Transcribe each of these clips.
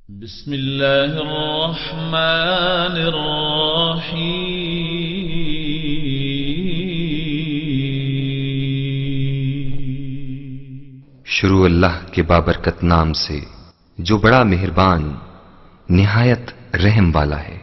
بسم الله الرحمن الرحيم شروع اللہ کے بابرکت نام سے جو بڑا مہربان نہایت رحم والا ہے۔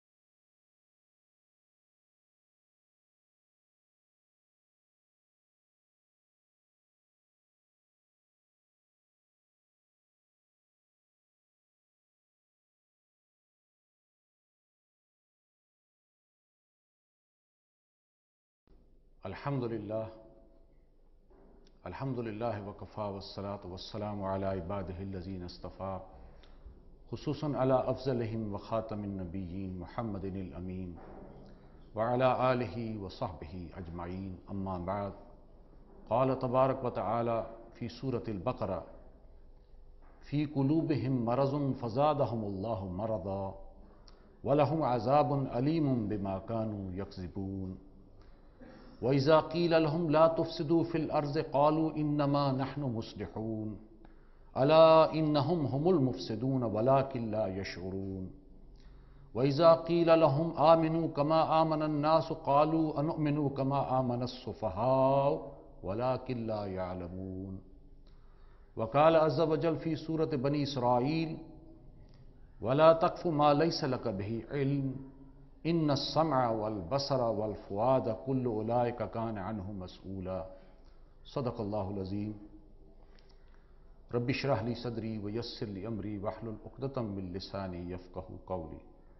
الحمدللہ وکفا والصلاة والسلام علی عبادہ الذین اصطفیٰ خصوصاً علی افضلہم وخاتم النبیین محمد الامین وعلی آلہ وصحبہ اجمعین اما بعد قال تبارک وتعالی فی سورة البقرہ فی قلوبہم مرض فزادہم اللہ مرضا ولہم عذاب علیم بما كانوا یکذبون وَإِذَا قِيلَ لَهُمْ لَا تُفْسِدُوا فِي الْأَرْضِ قَالُوا إِنَّمَا نَحْنُ مُصْلِحُونَ أَلَا إِنَّهُمْ هُمُ الْمُفْسِدُونَ وَلَكِنْ لَا يَشْعُرُونَ وَإِذَا قِيلَ لَهُمْ آمِنُوا كَمَا آمَنَ النَّاسُ قَالُوا أَنُؤْمِنُ كَمَا آمَنَ السُّفَهَاءُ وَلَكِنْ لَا يَعْلَمُونَ وقال عز وجل فی سورة بنی اسرائیل وَلَا تَقْفُ مَا لَيْسَ لَكَ بِهِ عِلْمٌ ان السمع والبصر والفؤاد كل اولئک کان عنہ مسئولا صدق اللہ العظیم رب اشرح لی صدری ویسر لی امری واحلل عقدۃ من لسانی یفقہوا قولی۔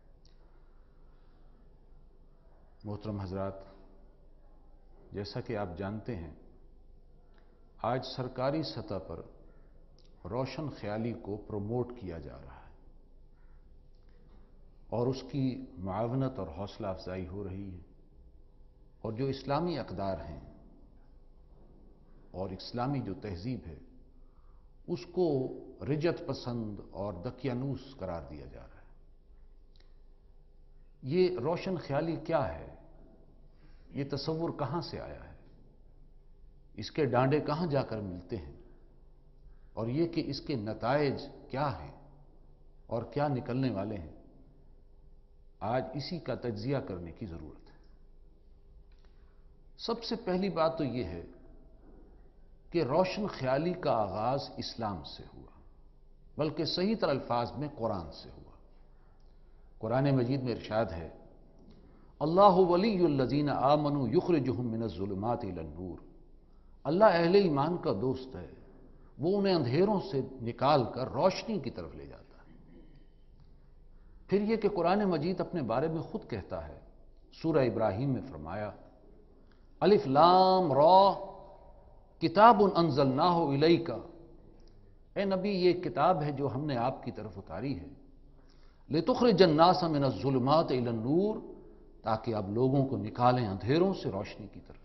محترم حضرات، جیسا کہ آپ جانتے ہیں آج سرکاری سطح پر روشن خیالی کو پروموٹ کیا جا رہا ہے اور اس کی معاونت اور حوصلہ افزائی ہو رہی ہے، اور جو اسلامی اقدار ہیں اور اسلامی جو تہذیب ہے اس کو رجت پسند اور دقیانوس قرار دیا جا رہا ہے۔ یہ روشن خیالی کیا ہے؟ یہ تصور کہاں سے آیا ہے؟ اس کے ڈانڈے کہاں جا کر ملتے ہیں؟ اور یہ کہ اس کے نتائج کیا ہیں اور کیا نکلنے والے ہیں؟ آج اسی کا تجزیہ کرنے کی ضرورت ہے۔ سب سے پہلی بات تو یہ ہے کہ روشن خیالی کا آغاز اسلام سے ہوا، بلکہ صحیح تر الفاظ میں قرآن سے ہوا۔ قرآن مجید میں ارشاد ہے اللہ ولی الذین آمنوا یخرجہم من الظلمات الی النور، اللہ اہل ایمان کا دوست ہے، وہ انہیں اندھیروں سے نکال کر روشنی کی طرف لے جاتا ہے۔ پھر یہ کہ قرآن مجید اپنے بارے میں خود کہتا ہے، سورہ ابراہیم میں فرمایا الف لام را کتاب انزلناہ الیک، اے نبی یہ کتاب ہے جو ہم نے آپ کی طرف اتاری ہے، لتخرج الناس من الظلمات الی النور، تاکہ آپ لوگوں کو نکالیں اندھیروں سے روشنی کی طرف۔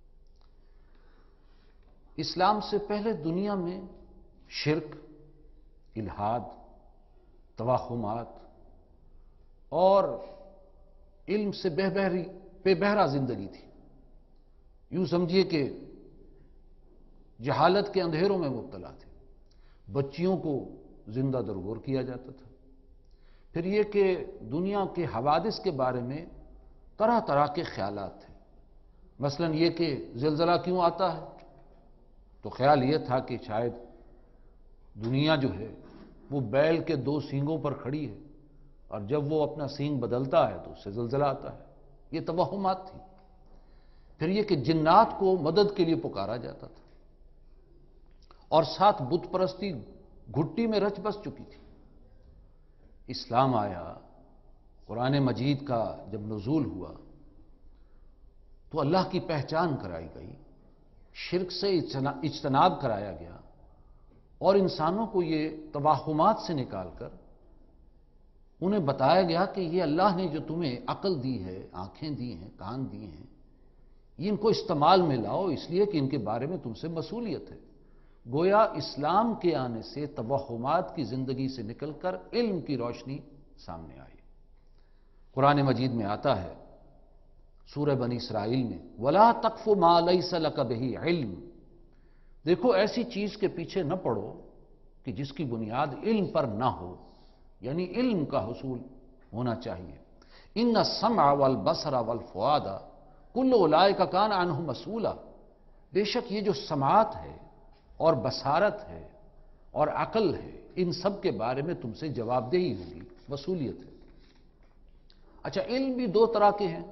اسلام سے پہلے دنیا میں شرک، الحاد، توہمات اور علم سے بے بہرا زندگی تھی۔ یوں سمجھیے کہ جہالت کے اندھیروں میں مبتلا تھے، بچیوں کو زندہ درگور کیا جاتا تھا۔ پھر یہ کہ دنیا کے حوادث کے بارے میں طرح طرح کے خیالات تھے، مثلا یہ کہ زلزلہ کیوں آتا ہے، تو خیال یہ تھا کہ شاید دنیا جو ہے وہ بیل کے دو سینگوں پر کھڑی ہے، اور جب وہ اپنا سینگ بدلتا ہے تو اس سے زلزلہ آتا ہے۔ یہ توہمات تھی۔ پھر یہ کہ جنات کو مدد کے لیے پکارا جاتا تھا، اور ساتھ بت پرستی گھٹی میں رچ بس چکی تھی۔ اسلام آیا، قرآن مجید کا جب نزول ہوا تو اللہ کی پہچان کرائی گئی، شرک سے اجتناب کرایا گیا، اور انسانوں کو یہ توہمات سے نکال کر انہیں بتایا گیا کہ یہ اللہ نے جو تمہیں عقل دی ہے، آنکھیں دی ہیں، کان دی ہیں، یہ ان کو استعمال میں لاؤ، اس لیے کہ ان کے بارے میں تم سے مسئولیت ہے۔ گویا اسلام کے آنے سے توہمات کی زندگی سے نکل کر علم کی روشنی سامنے آئی۔ قرآن مجید میں آتا ہے سورہ بنی اسرائیل میں وَلَا تَقْفُ مَا لَيْسَ لَكَ بِهِ عِلْمٌ، دیکھو ایسی چیز کے پیچھے نہ پڑو کہ جس کی بنیاد علم پر نہ ہو۔ یعنی علم کا حصول ہونا چاہیے۔ ان السمع والبصر والفؤاد کل اولئک کان عنہ مسئولا، بے شک یہ جو سماعت ہے اور بصارت ہے اور عقل ہے، ان سب کے بارے میں تم سے جواب دہی ہوگی، مسئولیت ہے۔ اچھا، علم بھی دو طرح کے ہیں۔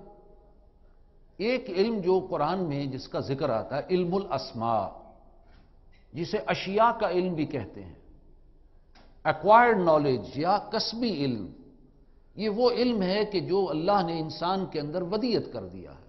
ایک علم جو قرآن میں جس کا ذکر آتا ہے علم الاسماء، جسے اشیاء کا علم بھی کہتے ہیں، ایکوائرڈ نالج یا کسبی علم۔ یہ وہ علم ہے کہ جو اللہ نے انسان کے اندر ودیعت کر دیا ہے،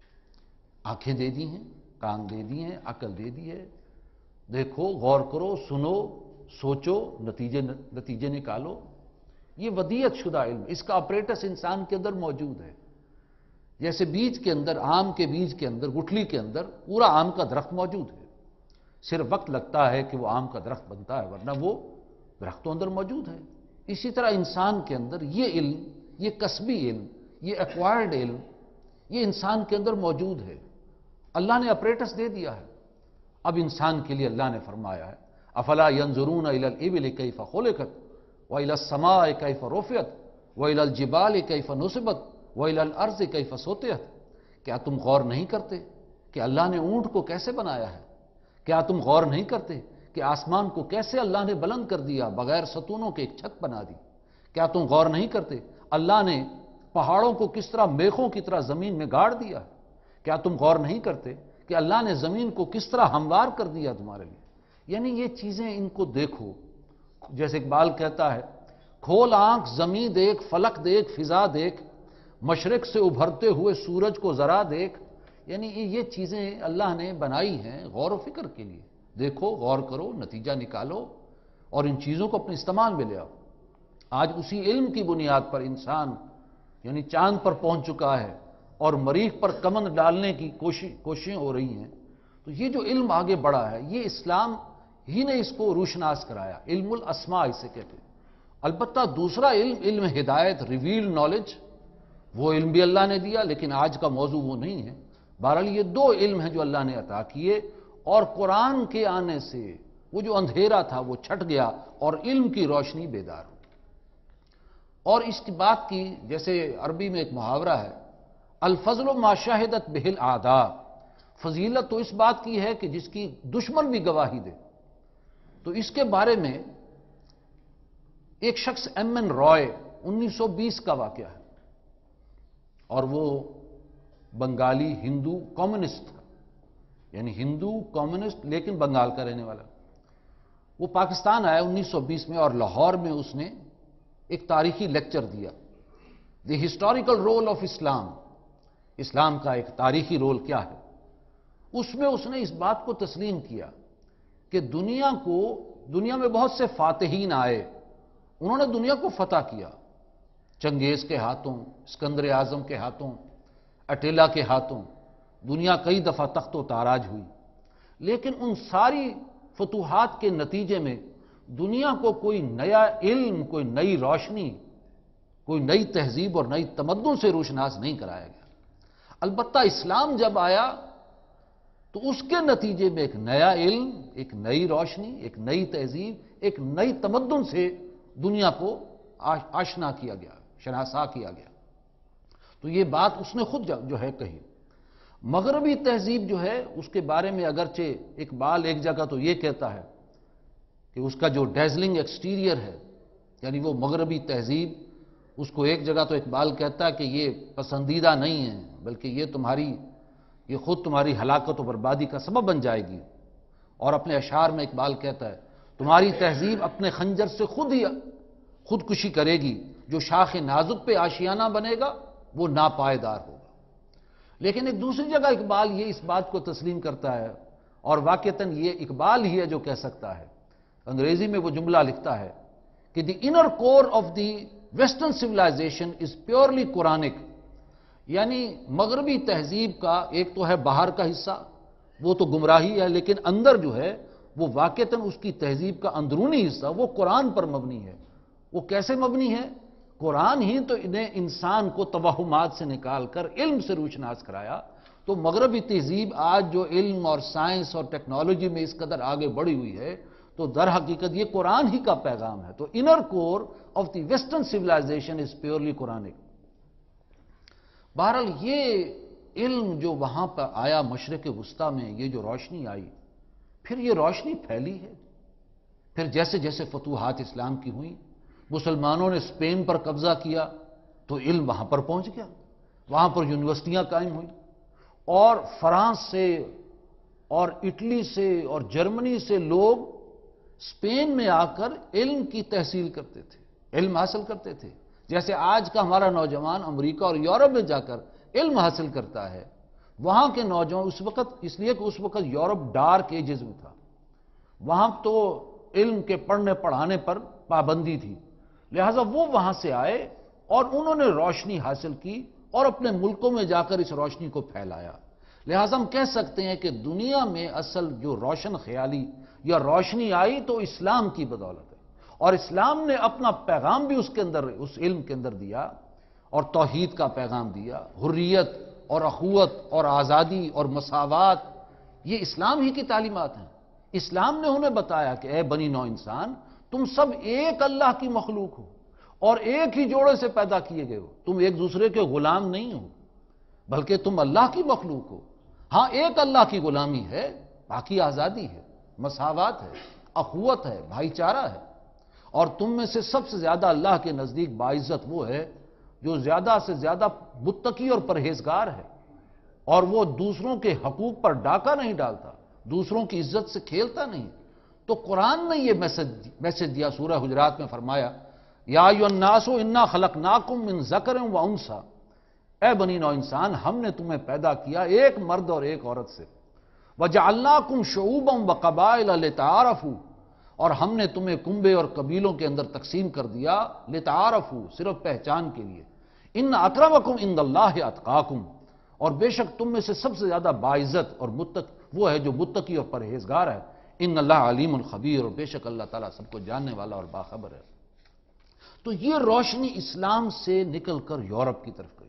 آنکھیں دے دی ہیں، کان دے دی ہیں، عقل دے دی ہے، دیکھو، غور کرو، سنو، سوچو، نتیجے نکالو۔ یہ ودیعت شدہ علم، اس کا اپریٹس انسان کے اندر موجود ہے۔ جیسے بیج کے اندر، آم کے بیج کے اندر، گٹھلی کے اندر پورا آم کا درخت موجود ہے، صرف وقت لگتا ہے کہ وہ آم کا درخت بنتا ہے، ورنہ وہ درخت تو اندر موجود ہے۔ اسی طرح انسان کے اندر یہ علم، یہ کسبی علم، یہ ایکوائرڈ علم، یہ انسان کے اندر موجود ہے، اللہ نے اپریٹس دے دیا ہے۔ اب انسان کے لیے اللہ نے فرمایا ہے افلا ينظرون الى الابل كيف خلقت والى السماء كيف رفعت والى الجبال كيف نصبت والى الارض كيف سطحت، کیا تم غور نہیں کرتے کہ اللہ نے اونٹ کو کیسے بنایا ہے؟ کیا تم غور نہیں کرتے کہ آسمان کو کیسے اللہ نے بلند کر دیا، بغیر ستونوں کے ایک چھت بنا دی؟ کیا تم غور نہیں کرتے اللہ نے پہاڑوں کو کس طرح میخوں کی طرح زمین میں گاڑ دیا؟ کیا تم غور نہیں کرتے کہ اللہ نے زمین کو کس طرح ہموار کر دیا تمہارے لیے؟ یعنی یہ چیزیں ان کو دیکھو، جیسے اقبال کہتا ہے کھول آنکھ زمین دیکھ، فلک دیکھ، فضا دیکھ، مشرق سے ابھرتے ہوئے سورج کو ذرا دیکھ۔ یعنی یہ چیزیں اللہ نے بنائی ہیں غور و فکر کے لیے، دیکھو، غور کرو، نتیجہ نکالو اور ان چیزوں کو اپنے استعمال میں لے آؤ۔ آج اسی علم کی بنیاد پر انسان یعنی چاند پر پہنچ چکا ہے اور مریخ پر کمند ڈالنے کی کوششیں ہو رہی ہیں۔ تو یہ جو علم آگے بڑھا ہے، یہ اسلام ہی نے اس کو روشناس کرایا، علم الاسماء اسے کہتے ہیں۔ البتہ دوسرا علم، علم ہدایت، ریویل نالج، وہ علم بھی اللہ نے دیا، لیکن آج کا موضوع وہ نہیں ہے۔ بہرحال یہ دو علم ہیں جو اللہ نے عطا کیے، اور قرآن کے آنے سے وہ جو اندھیرا تھا وہ چھٹ گیا اور علم کی روشنی بیدار ہو۔ اور اس کی بات کی، جیسے عربی میں ایک محاورہ ہے الفضل ما شہدت بہ الاعداء، فضیلت تو اس بات کی ہے کہ جس کی دشمن بھی گواہی دے۔ تو اس کے بارے میں ایک شخص ایم این رائے 1920 کا واقعہ ہے، اور وہ بنگالی ہندو کمیونسٹ تھا، یعنی ہندو کمیونسٹ لیکن بنگال کا رہنے والا۔ وہ پاکستان آیا 1920 میں، اور لاہور میں اس نے ایک تاریخی لیکچر دیا، the historical role of Islam, اسلام کا ایک تاریخی رول کیا ہے۔ اس میں اس نے اس بات کو تسلیم کیا کہ دنیا میں بہت سے فاتحین آئے، انہوں نے دنیا کو فتح کیا، چنگیز کے ہاتھوں، اسکندر اعظم کے ہاتھوں، اٹیلا کے ہاتھوں، دنیا کئی دفعہ تخت و تاراج ہوئی، لیکن ان ساری فتوحات کے نتیجے میں دنیا کو کوئی نیا علم، کوئی نئی روشنی، کوئی نئی تہذیب اور نئی تمدن سے روشناس نہیں کرایا گیا۔ البتہ اسلام جب آیا تو اس کے نتیجے میں ایک نیا علم، ایک نئی روشنی، ایک نئی تہذیب، ایک نئی تمدن سے دنیا کو آشنا کیا گیا، شناسا کیا گیا۔ تو یہ بات اس نے خود جو ہے کہی۔ مغربی تہذیب جو ہے اس کے بارے میں اگرچہ اقبال ایک جگہ تو یہ کہتا ہے کہ اس کا جو ڈیزلنگ ایکسٹیریئر ہے، یعنی وہ مغربی تہذیب، اس کو ایک جگہ تو اقبال کہتا ہے کہ یہ پسندیدہ نہیں ہے، بلکہ یہ خود تمہاری ہلاکت و بربادی کا سبب بن جائے گی۔ اور اپنے اشعار میں اقبال کہتا ہے تمہاری تہذیب اپنے خنجر سے خودکشی کرے گی، جو شاخ نازک پہ آشیانہ بنے گا وہ ناپائیدار ہوگا۔ لیکن ایک دوسری جگہ اقبال یہ اس بات کو تسلیم کرتا ہے، اور واقعتاً یہ اقبال ہی ہے جو کہہ سکتا ہے، انگریزی میں وہ جملہ لکھتا ہے کہ the inner core of the western civilization is purely Quranic, یعنی مغربی تہذیب کا ایک تو ہے باہر کا حصہ، وہ تو گمراہی ہے، لیکن اندر جو ہے وہ واقعتاً اس کی تہذیب کا اندرونی حصہ وہ قرآن پر مبنی ہے۔ وہ کیسے مبنی ہے؟ قرآن ہی تو انہیں انسان کو توہمات سے نکال کر علم سے روشناس کرایا۔ تو مغربی تہذیب آج جو علم اور سائنس اور ٹیکنالوجی میں اس قدر آگے بڑھی ہوئی ہے، تو در حقیقت یہ قرآن ہی کا پیغام ہے. تو inner core of the western civilization is purely Quranic. بہرحال یہ علم جو وہاں پر آیا مشرق وسطیٰ میں، یہ جو روشنی آئی، پھر یہ روشنی پھیلی ہے. پھر جیسے جیسے فتوحات اسلام کی ہوئیں، مسلمانوں نے اسپین پر قبضہ کیا تو علم وہاں پر پہنچ گیا، وہاں پر یونیورسٹیاں قائم ہوئیں، اور فرانس سے اور اٹلی سے اور جرمنی سے لوگ اسپین میں آ کر علم کی تحصیل کرتے تھے، علم حاصل کرتے تھے. جیسے آج کا ہمارا نوجوان امریکہ اور یورپ میں جا کر علم حاصل کرتا ہے، وہاں کے نوجوان اس وقت، اس لیے کہ اس وقت یورپ ڈارک ایجز میں تھا، وہاں تو علم کے پڑھنے پڑھانے پر پابندی تھی، لہذا وہ وہاں سے آئے اور انہوں نے روشنی حاصل کی اور اپنے ملکوں میں جا کر اس روشنی کو پھیلایا. لہذا ہم کہہ سکتے ہیں کہ دنیا میں اصل جو روشن خیالی یا روشنی آئی تو اسلام کی بدولت ہے، اور اسلام نے اپنا پیغام بھی اس کے اندر، اس علم کے اندر دیا، اور توحید کا پیغام دیا، حریت اور اخوت اور آزادی اور مساوات. یہ اسلام ہی کی تعلیمات ہیں. اسلام نے انہیں بتایا کہ اے بنی نوع انسان، تم سب ایک اللہ کی مخلوق ہو اور ایک ہی جوڑے سے پیدا کیے گئے ہو. تم ایک دوسرے کے غلام نہیں ہو، بلکہ تم اللہ کی مخلوق ہو. ہاں ایک اللہ کی غلامی ہے، باقی آزادی ہے، مساوات ہے، اخوت ہے، بھائی چارہ ہے. اور تم میں سے سب سے زیادہ اللہ کے نزدیک باعزت وہ ہے جو زیادہ سے زیادہ متقی اور پرہیزگار ہے، اور وہ دوسروں کے حقوق پر ڈاکہ نہیں ڈالتا، دوسروں کی عزت سے کھیلتا نہیں. تو قرآن نے یہ میسج دیا. سورہ حجرات میں فرمایا یا ایھا الناس انا خلقناکم من ذکر و انثی، اے بنی نوع انسان، ہم نے تمہیں پیدا کیا ایک مرد اور ایک عورت سے. وجعلناکم شعوبا وقبائل لتعارفوا، اور ہم نے تمہیں کنبے اور قبیلوں کے اندر تقسیم کر دیا، لتعارفوا، صرف پہچان کے لیے. ان اکرمکم عند اللہ اتقاکم، اور بے شک تم میں سے سب سے زیادہ باعزت اور وہ ہے جو متقی اور پرہیزگار ہے. ان اللہ علیم خبیر، اور بے شک اللہ تعالیٰ سب کو جاننے والا اور باخبر ہے. تو یہ روشنی اسلام سے نکل کر یورپ کی طرف گئی.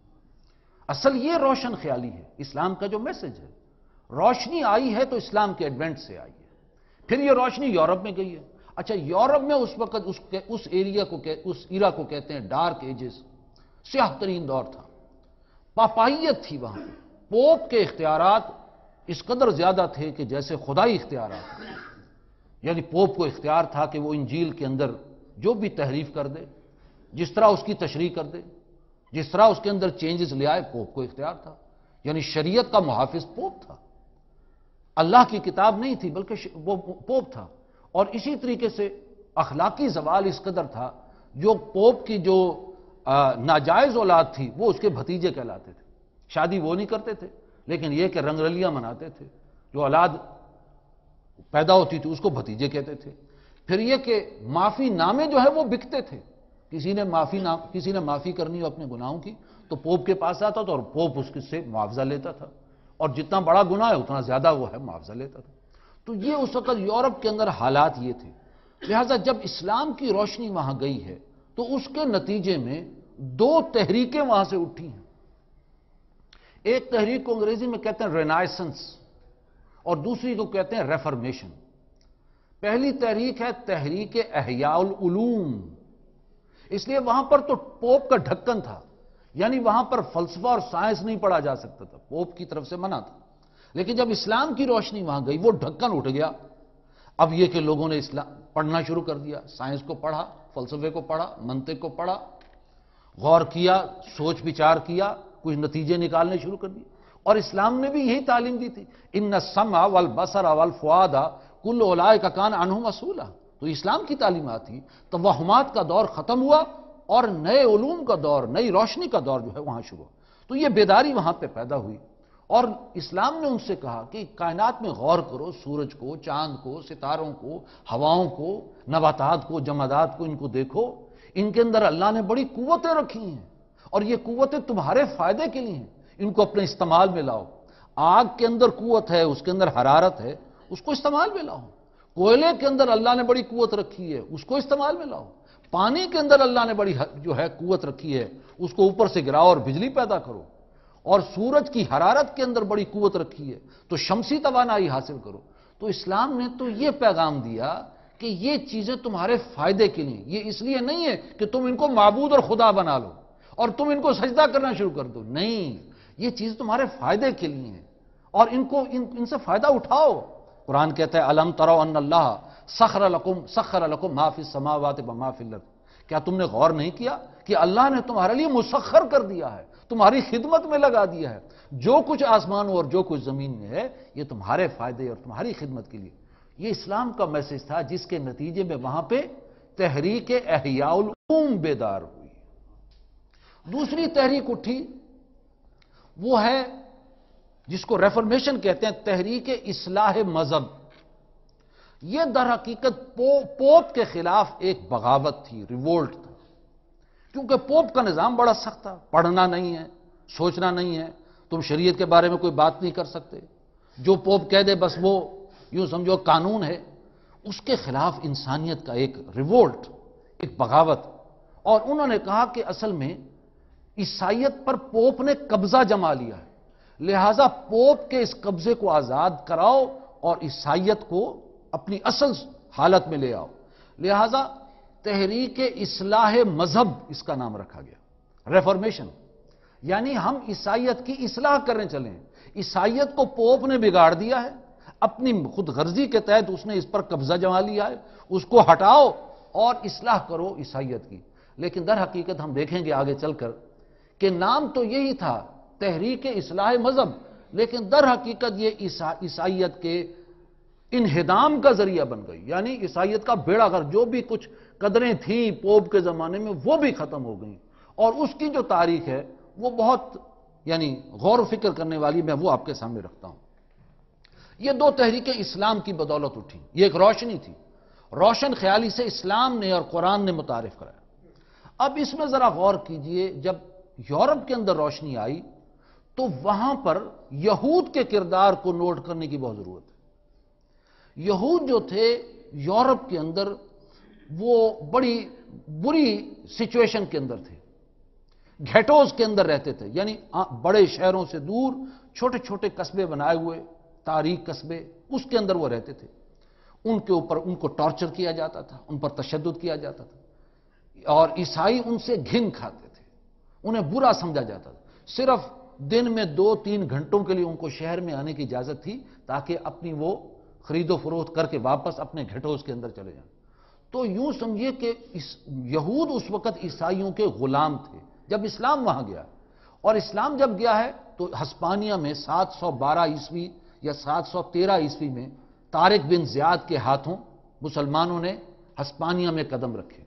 اصل یہ روشن خیالی ہے اسلام کا جو میسج ہے. روشنی آئی ہے تو اسلام کے ایڈوینٹ سے آئی ہے. پھر یہ روشنی یورپ میں گئی ہے. اچھا، یورپ میں اس وقت اس ایرا کو کہتے ہیں ڈارک ایجز، سیاہ ترین دور تھا، پاپائیت تھی. وہاں پوپ کے اختیارات اس قدر زیادہ تھے کہ جیسے خدائی اختیارات تھے. یعنی پوپ کو اختیار تھا کہ وہ انجیل کے اندر جو بھی تحریف کر دے، جس طرح اس کی تشریح کر دے، جس طرح اس کے اندر چینجز لے آئے، پوپ کو اختیار تھا. یعنی شریعت کا محافظ پوپ تھا، اللہ کی کتاب نہیں تھی بلکہ وہ پوپ تھا. اور اسی طریقے سے اخلاقی زوال اس قدر تھا، جو پوپ کی جو ناجائز اولاد تھی وہ اس کے بھتیجے کہلاتے تھے. شادی وہ نہیں کرتے تھے، لیکن یہ کہ رنگ رلیاں مناتے تھے. جو اولاد پیدا ہوتی تھی اس کو بھتیجے کہتے تھے. پھر یہ کہ معافی نامے جو ہے وہ بکتے تھے. کسی نے معافی کرنی ہو اپنے گناہوں کی تو پوپ کے پاس آتا تھا، اور پوپ اس سے معاوضہ لیتا تھا، اور جتنا بڑا گناہ ہے اتنا زیادہ وہ ہے معاوضہ لیتا تھا. تو یہ اس وقت یورپ کے اندر حالات یہ تھے. لہذا جب اسلام کی روشنی وہاں گئی ہے تو اس کے نتیجے میں دو تحریکیں وہاں سے اٹھی ہیں. ایک تحریک کو انگریزی میں کہتے ہیں رینائسنس، اور دوسری کو کہتے ہیں ریفرمیشن. پہلی تحریک ہے تحریک احیاء العلوم. اس لیے وہاں پر تو پوپ کا ڈھکن تھا، یعنی وہاں پر فلسفہ اور سائنس نہیں پڑھا جا سکتا تھا، پوپ کی طرف سے منع تھا. لیکن جب اسلام کی روشنی وہاں گئی وہ ڈھکن اٹھ گیا. اب یہ کہ لوگوں نے اسلام پڑھنا شروع کر دیا، سائنس کو پڑھا، فلسفے کو پڑھا، منطق کو پڑھا، غور کیا، سوچ بچار کیا، کچھ نتیجے نکالنے شروع کر دیے. اور اسلام نے بھی یہی تعلیم دی تھی، ان السمع والبصر والفؤاد کل اولئک کان عنہ مسئولا. تو اسلام کی تعلیمات تھی. توہمات کا دور ختم ہوا اور نئے علوم کا دور، نئی روشنی کا دور جو ہے وہاں شروع. تو یہ بیداری وہاں پہ پیدا ہوئی، اور اسلام نے ان سے کہا کہ کائنات میں غور کرو، سورج کو، چاند کو، ستاروں کو، ہواؤں کو، نباتات کو، جمادات کو، ان کو دیکھو. ان کے اندر اللہ نے بڑی قوتیں رکھی ہیں، اور یہ قوتیں تمہارے فائدے کے لیے ہیں. ان کو اپنے استعمال میں لاؤ. آگ کے اندر قوت ہے، اس کے اندر حرارت ہے، اس کو استعمال میں لاؤ. کوئلے کے اندر اللہ نے بڑی قوت رکھی ہے، اس کو استعمال میں لاؤ. پانی کے اندر اللہ نے بڑی جو ہے قوت رکھی ہے، اس کو اوپر سے گراؤ اور بجلی پیدا کرو. اور سورج کی حرارت کے اندر بڑی قوت رکھی ہے، تو شمسی توانائی حاصل کرو. تو اسلام نے تو یہ پیغام دیا کہ یہ چیزیں تمہارے فائدے کے لیے، یہ اس لیے نہیں ہے کہ تم ان کو معبود اور خدا بنا لو اور تم ان کو سجدہ کرنا شروع کر دو، نہیں، یہ چیز تمہارے فائدے کے لیے ہے اور ان سے فائدہ اٹھاؤ۔ قرآن کہتا ہے الم تروا ان اللہ سخر لکم ما فی السماوات و ما فی الارض، کیا تم نے غور نہیں کیا کہ اللہ نے تمہارے لیے مسخر کر دیا ہے، تمہاری خدمت میں لگا دیا ہے، جو کچھ آسمانوں اور جو کچھ زمین میں ہے یہ تمہارے فائدے اور تمہاری خدمت کے لیے۔ یہ اسلام کا میسج تھا جس کے نتیجے میں وہاں پہ تحریک احیاء العلوم بیدار ہوئی۔ دوسری تحریک اٹھی وہ ہے جس کو ریفارمیشن کہتے ہیں، تحریک اصلاح مذہب۔ یہ در حقیقت پوپ کے خلاف ایک بغاوت تھی، ریوولٹ تھا، کیونکہ پوپ کا نظام بڑا سخت تھا، پڑھنا نہیں ہے، سوچنا نہیں ہے، تم شریعت کے بارے میں کوئی بات نہیں کر سکتے، جو پوپ کہہ دے بس وہ یوں سمجھو قانون ہے۔ اس کے خلاف انسانیت کا ایک ریوولٹ، ایک بغاوت، اور انہوں نے کہا کہ اصل میں عیسائیت پر پوپ نے قبضہ جما لیا ہے، لہذا پوپ کے اس قبضے کو آزاد کراؤ اور عیسائیت کو اپنی اصل حالت میں لے آؤ، لہذا تحریک اصلاح مذہب اس کا نام رکھا گیا، ریفارمیشن، یعنی ہم عیسائیت کی اصلاح کرنے چلیں۔ عیسائیت کو پوپ نے بگاڑ دیا ہے، اپنی خود غرضی کے تحت اس نے اس پر قبضہ جما لیا ہے، اس کو ہٹاؤ اور اصلاح کرو عیسائیت کی۔ لیکن در حقیقت ہم دیکھیں گے آگے چل کر کہ نام تو یہی تھا تحریک اصلاح مذہب، لیکن در حقیقت یہ عیسائیت کے انہدام کا ذریعہ بن گئی، یعنی عیسائیت کا بیڑا غرق، جو بھی کچھ قدریں تھیں پوپ کے زمانے میں وہ بھی ختم ہو گئیں، اور اس کی جو تاریخ ہے وہ بہت یعنی غور و فکر کرنے والی، میں وہ آپ کے سامنے رکھتا ہوں۔ یہ دو تحریکیں اسلام کی بدولت اٹھی، یہ ایک روشنی تھی، روشن خیالی سے اسلام نے اور قرآن نے متعارف کرایا۔ اب اس میں ذرا غور کیجئے، جب یورپ کے اندر روشنی آئی تو وہاں پر یہود کے کردار کو نوٹ کرنے کی بہت ضرورت ہے۔ یہود جو تھے یورپ کے اندر وہ بڑی بری سچویشن کے اندر تھے، گھیٹوز کے اندر رہتے تھے، یعنی بڑے شہروں سے دور چھوٹے چھوٹے قصبے بنائے ہوئے، تاریک قصبے، اس کے اندر وہ رہتے تھے۔ ان کے اوپر ان کو ٹارچر کیا جاتا تھا، ان پر تشدد کیا جاتا تھا، اور عیسائی ان سے گھن کھاتے تھے، انہیں برا سمجھا جاتا تھا۔ صرف دن میں 2-3 گھنٹوں کے لیے ان کو شہر میں آنے کی اجازت تھی تاکہ اپنی وہ خرید و فروخت کر کے واپس اپنے گھٹوز کے اندر چلے جائیں۔ تو یوں سمجھیے کہ یہود اس وقت عیسائیوں کے غلام تھے جب اسلام وہاں گیا، اور اسلام جب گیا ہے تو ہسپانیہ میں 712 عیسوی یا 713 عیسوی میں طارق بن زیاد کے ہاتھوں مسلمانوں نے ہسپانیہ میں قدم رکھے،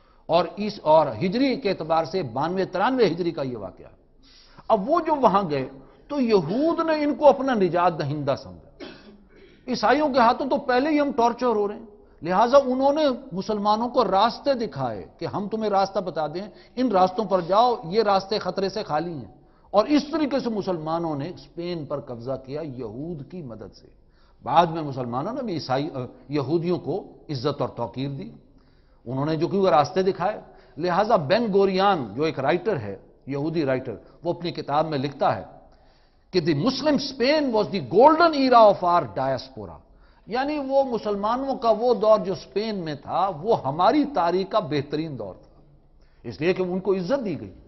اور ہجری کے اعتبار سے 92-93 ہجری کا یہ واقعہ۔ اب وہ جو وہاں گئے تو یہود نے ان کو اپنا نجات دہندہ سمجھا، عیسائیوں کے ہاتھوں تو پہلے ہی ہم ٹارچر ہو رہے ہیں، لہٰذا انہوں نے مسلمانوں کو راستے دکھائے کہ ہم تمہیں راستہ بتا دیں، ان راستوں پر جاؤ، یہ راستے خطرے سے خالی ہیں، اور اس طریقے سے مسلمانوں نے اسپین پر قبضہ کیا یہود کی مدد سے۔ بعد میں مسلمانوں نے بھی یہودیوں کو عزت اور توقیر دی، انہوں نے جو کہ وہ راستے دکھائے۔ لہٰذا بین گوریان جو ایک رائٹر ہے، یہودی رائٹر، وہ اپنی کتاب میں لکھتا ہے کہ the Muslim Spain was the golden era of our diaspora, یعنی وہ مسلمانوں کا وہ دور جو اسپین میں تھا وہ ہماری تاریخ کا بہترین دور تھا، اس لیے کہ ان کو عزت دی گئی۔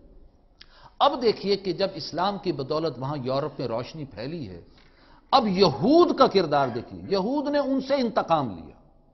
اب دیکھیے کہ جب اسلام کی بدولت وہاں یورپ میں روشنی پھیلی ہے، اب یہود کا کردار دیکھیے، یہود نے ان سے انتقام لیا،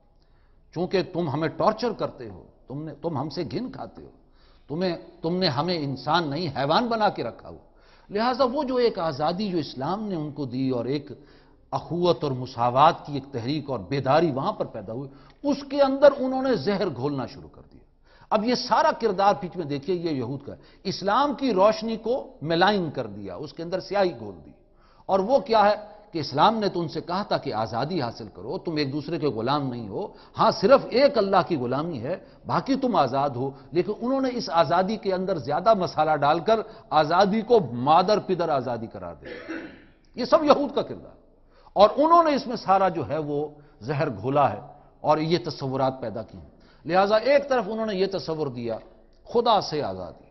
چونکہ تم ہمیں ٹارچر کرتے ہو، تم ہم سے گھن کھاتے ہو، تم نے ہمیں انسان نہیں حیوان بنا کے رکھا ہو، لہٰذا وہ جو ایک آزادی جو اسلام نے ان کو دی اور ایک اخوت اور مساوات کی ایک تحریک اور بیداری وہاں پر پیدا ہوئی، اس کے اندر انہوں نے زہر گھولنا شروع کر دیا۔ اب یہ سارا کردار پیچھے میں دیکھیے، یہ یہود کا ہے، اسلام کی روشنی کو ملائن کر دیا، اس کے اندر سیاہی گھول دی، اور وہ کیا ہے کہ اسلام نے تو ان سے کہا تھا کہ آزادی حاصل کرو، تم ایک دوسرے کے غلام نہیں ہو، ہاں صرف ایک اللہ کی غلامی ہے، باقی تم آزاد ہو، لیکن انہوں نے اس آزادی کے اندر زیادہ مسالہ ڈال کر آزادی کو مادر پدر آزادی قرار دیا۔ یہ سب یہود کا کردار، اور انہوں نے اس میں سارا جو ہے وہ زہر گھولا ہے اور یہ تصورات پیدا کی ہیں۔ لہٰذا ایک طرف انہوں نے یہ تصور دیا خدا سے آزادی،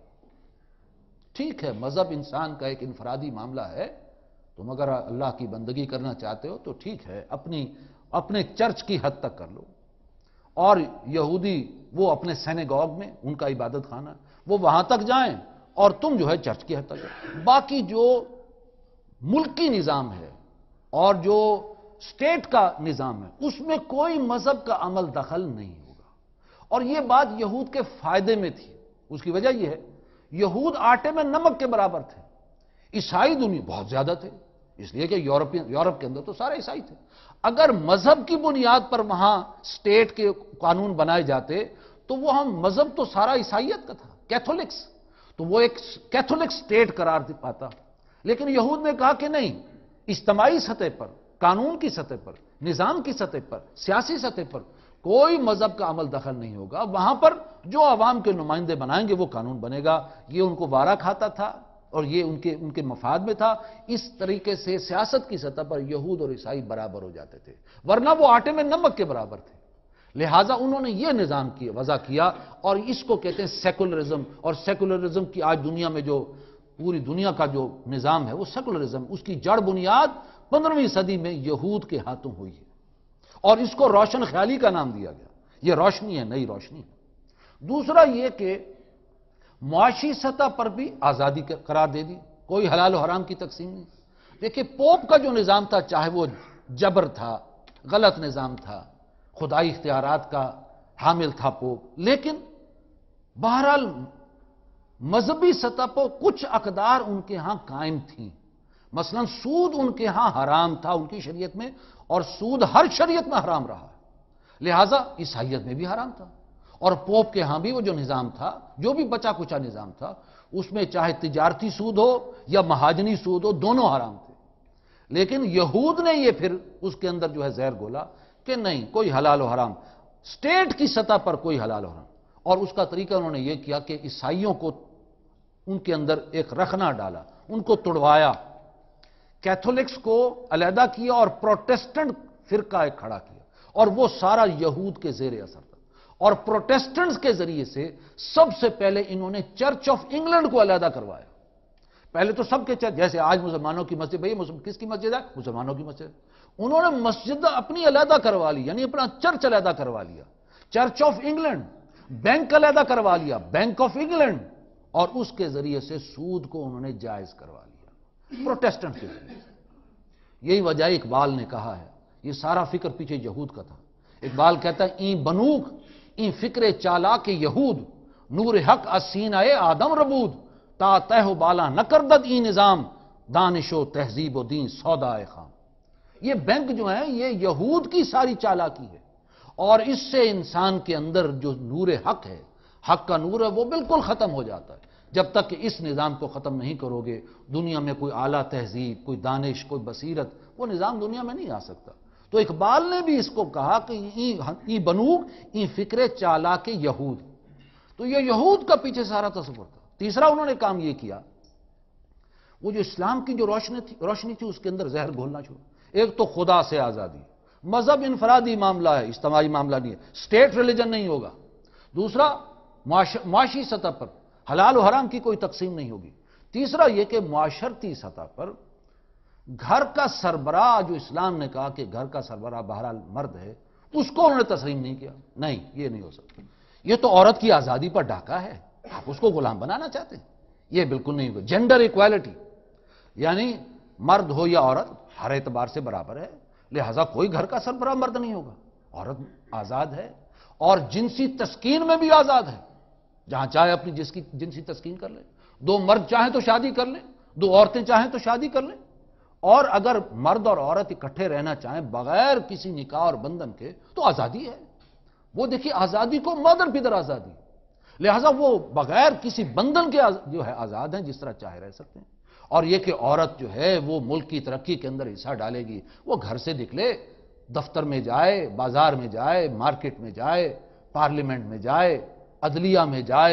ٹھیک ہے مذہب انسان کا ایک انفرادی معاملہ ہے، تم اگر اللہ کی بندگی کرنا چاہتے ہو تو ٹھیک ہے، اپنی اپنے چرچ کی حد تک کر لو، اور یہودی وہ اپنے سینیگوگ میں، ان کا عبادت خانہ، وہ وہاں تک جائیں، اور تم جو ہے چرچ کی حد تک جائیں۔ باقی جو ملکی نظام ہے اور جو اسٹیٹ کا نظام ہے اس میں کوئی مذہب کا عمل دخل نہیں ہوگا۔ اور یہ بات یہود کے فائدے میں تھی۔ اس کی وجہ یہ ہے، یہود آٹے میں نمک کے برابر تھے، عیسائی دنیا بہت زیادہ تھے، اس لیے کہ یورپ کے اندر تو سارے عیسائی تھے۔ اگر مذہب کی بنیاد پر وہاں اسٹیٹ کے قانون بنائے جاتے تو وہ ہم مذہب تو سارا عیسائیت کا تھا، کیتھولکس، تو وہ ایک کیتھولک اسٹیٹ قرار پاتا۔ لیکن یہود نے کہا کہ نہیں، اجتماعی سطح پر، قانون کی سطح پر، نظام کی سطح پر، سیاسی سطح پر کوئی مذہب کا عمل دخل نہیں ہوگا، وہاں پر جو عوام کے نمائندے بنائیں گے وہ قانون بنے گا۔ یہ ان کو وارا کھاتا تھا اور یہ ان کے مفاد میں تھا۔ اس طریقے سے سیاست کی سطح پر یہود اور عیسائی برابر ہو جاتے تھے، ورنہ وہ آٹے میں نمک کے برابر تھے۔ لہٰذا انہوں نے یہ نظام وضع کیا، اور اس کو کہتے ہیں سیکولرزم۔ اور سیکولرزم کی آج دنیا میں جو پوری دنیا کا جو نظام ہے وہ سیکولرزم، اس کی جڑ بنیاد 15ویں صدی میں یہود کے ہاتھوں ہوئی ہے، اور اس کو روشن خیالی کا نام دیا گیا۔ یہ روشنی ہے، نئی روشنی ہے۔ دوسرا یہ کہ معاشی سطح پر بھی آزادی قرار دے دی، کوئی حلال و حرام کی تقسیم نہیں۔ دیکھیں پوپ کا جو نظام تھا، چاہے وہ جبر تھا، غلط نظام تھا، خدائی اختیارات کا حامل تھا پوپ، لیکن بہرحال مذہبی سطح پر کچھ اقدار ان کے ہاں قائم تھیں۔ مثلا سود ان کے ہاں حرام تھا ان کی شریعت میں، اور سود ہر شریعت میں حرام رہا، لہٰذا عیسائیت میں بھی حرام تھا۔ اور پوپ کے ہاں بھی وہ جو نظام تھا، جو بھی بچا کچا نظام تھا، اس میں چاہے تجارتی سود ہو یا مہاجنی سود ہو، دونوں حرام تھے۔ لیکن یہود نے یہ پھر اس کے اندر جو ہے زہر گھولا کہ نہیں، کوئی حلال و حرام، اسٹیٹ کی سطح پر کوئی حلال و حرام۔ اور اس کا طریقہ انہوں نے یہ کیا کہ عیسائیوں کو ان کے اندر ایک رخنا ڈالا، ان کو توڑوایا، کیتھولکس کو علیحدہ کیا اور پروٹیسٹنٹ فرقہ ایک کھڑا کیا، اور وہ سارا یہود کے زیر اثر تھا۔ اور پروٹیسٹنٹس کے ذریعے سے سب سے پہلے انہوں نے چرچ آف انگلینڈ کو علیحدہ کروایا۔ پہلے تو سب کے چرچ، جیسے آج مسلمانوں کی مسجد، بھئی کس کی مسجد ہے؟ مسلمانوں کی مسجد۔ انہوں نے مسجد اپنی علیحدہ کروا لی، یعنی اپنا چرچ علیحدہ کروا لیا، چرچ آف انگلینڈ، بینک علیحدہ کروا لیا، بینک آف انگلینڈ، اور اس کے ذریعے سے سود کو انہوں نے جائز کروا لیا، پروٹیسٹنٹ کے ذریعے سے۔ یہی وجہ اقبال نے کہا ہے، یہ سارا فکر پیچھے یہود کا تھا۔ اقبال کہتا ہے این بنوک این فکر چالاک یہود، نور حق اسینہ آدم ربود، تا تہ و بالا نہ کردد این نظام، دانش و تہذیب و دین سودا خام۔ یہ بینک جو ہیں یہ یہود کی ساری چالاکی ہے، اور اس سے انسان کے اندر جو نور حق ہے، حق کا نور ہے، وہ بالکل ختم ہو جاتا ہے۔ جب تک کہ اس نظام کو ختم نہیں کرو گے، دنیا میں کوئی اعلیٰ تہذیب، کوئی دانش، کوئی بصیرت، وہ نظام دنیا میں نہیں آ سکتا۔ تو اقبال نے بھی اس کو کہا کہ ای بنوک ای فکر چالاک یہود۔ تو یہ یہود کا پیچھے سارا تصور تھا۔ تیسرا انہوں نے کام یہ کیا، وہ جو اسلام کی جو روشنی تھی اس کے اندر زہر گھولنا شروع۔ ایک تو خدا سے آزادی، مذہب انفرادی معاملہ ہے، اجتماعی معاملہ نہیں ہے، اسٹیٹ ریلیجن نہیں ہوگا۔ دوسرا معاشی سطح پر حلال و حرام کی کوئی تقسیم نہیں ہوگی۔ تیسرا یہ کہ معاشرتی سطح پر گھر کا سربراہ، جو اسلام نے کہا کہ گھر کا سربراہ بہرحال مرد ہے، اس کو انہوں نے تسلیم نہیں کیا، نہیں یہ نہیں ہو سکتا، یہ تو عورت کی آزادی پر ڈاکہ ہے، آپ اس کو غلام بنانا چاہتے ہیں، یہ بالکل نہیں ہوگا۔ جینڈر ایکویلٹی، یعنی مرد ہو یا عورت ہر اعتبار سے برابر ہے، لہذا کوئی گھر کا سربراہ مرد نہیں ہوگا، عورت آزاد ہے، اور جنسی تسکین میں بھی آزاد ہے، جہاں چاہے اپنی جنسی تسکین کر لیں، دو مرد چاہیں تو شادی کر لیں، دو عورتیں چاہیں تو شادی کر لیں، اور اگر مرد اور عورت اکٹھے رہنا چاہیں بغیر کسی نکاح اور بندھن کے تو آزادی ہے۔ وہ دیکھیے آزادی کو مدر پدر آزادی، لہذا وہ بغیر کسی بندھن کے جو ہے آزاد ہیں، جس طرح چاہے رہ سکتے ہیں۔ اور یہ کہ عورت جو ہے وہ ملک کی ترقی کے اندر حصہ ڈالے گی، وہ گھر سے نکلے، دفتر میں جائے، بازار میں جائے، مارکیٹ میں جائے، پارلیمنٹ میں جائے، عدلیہ میں جائے،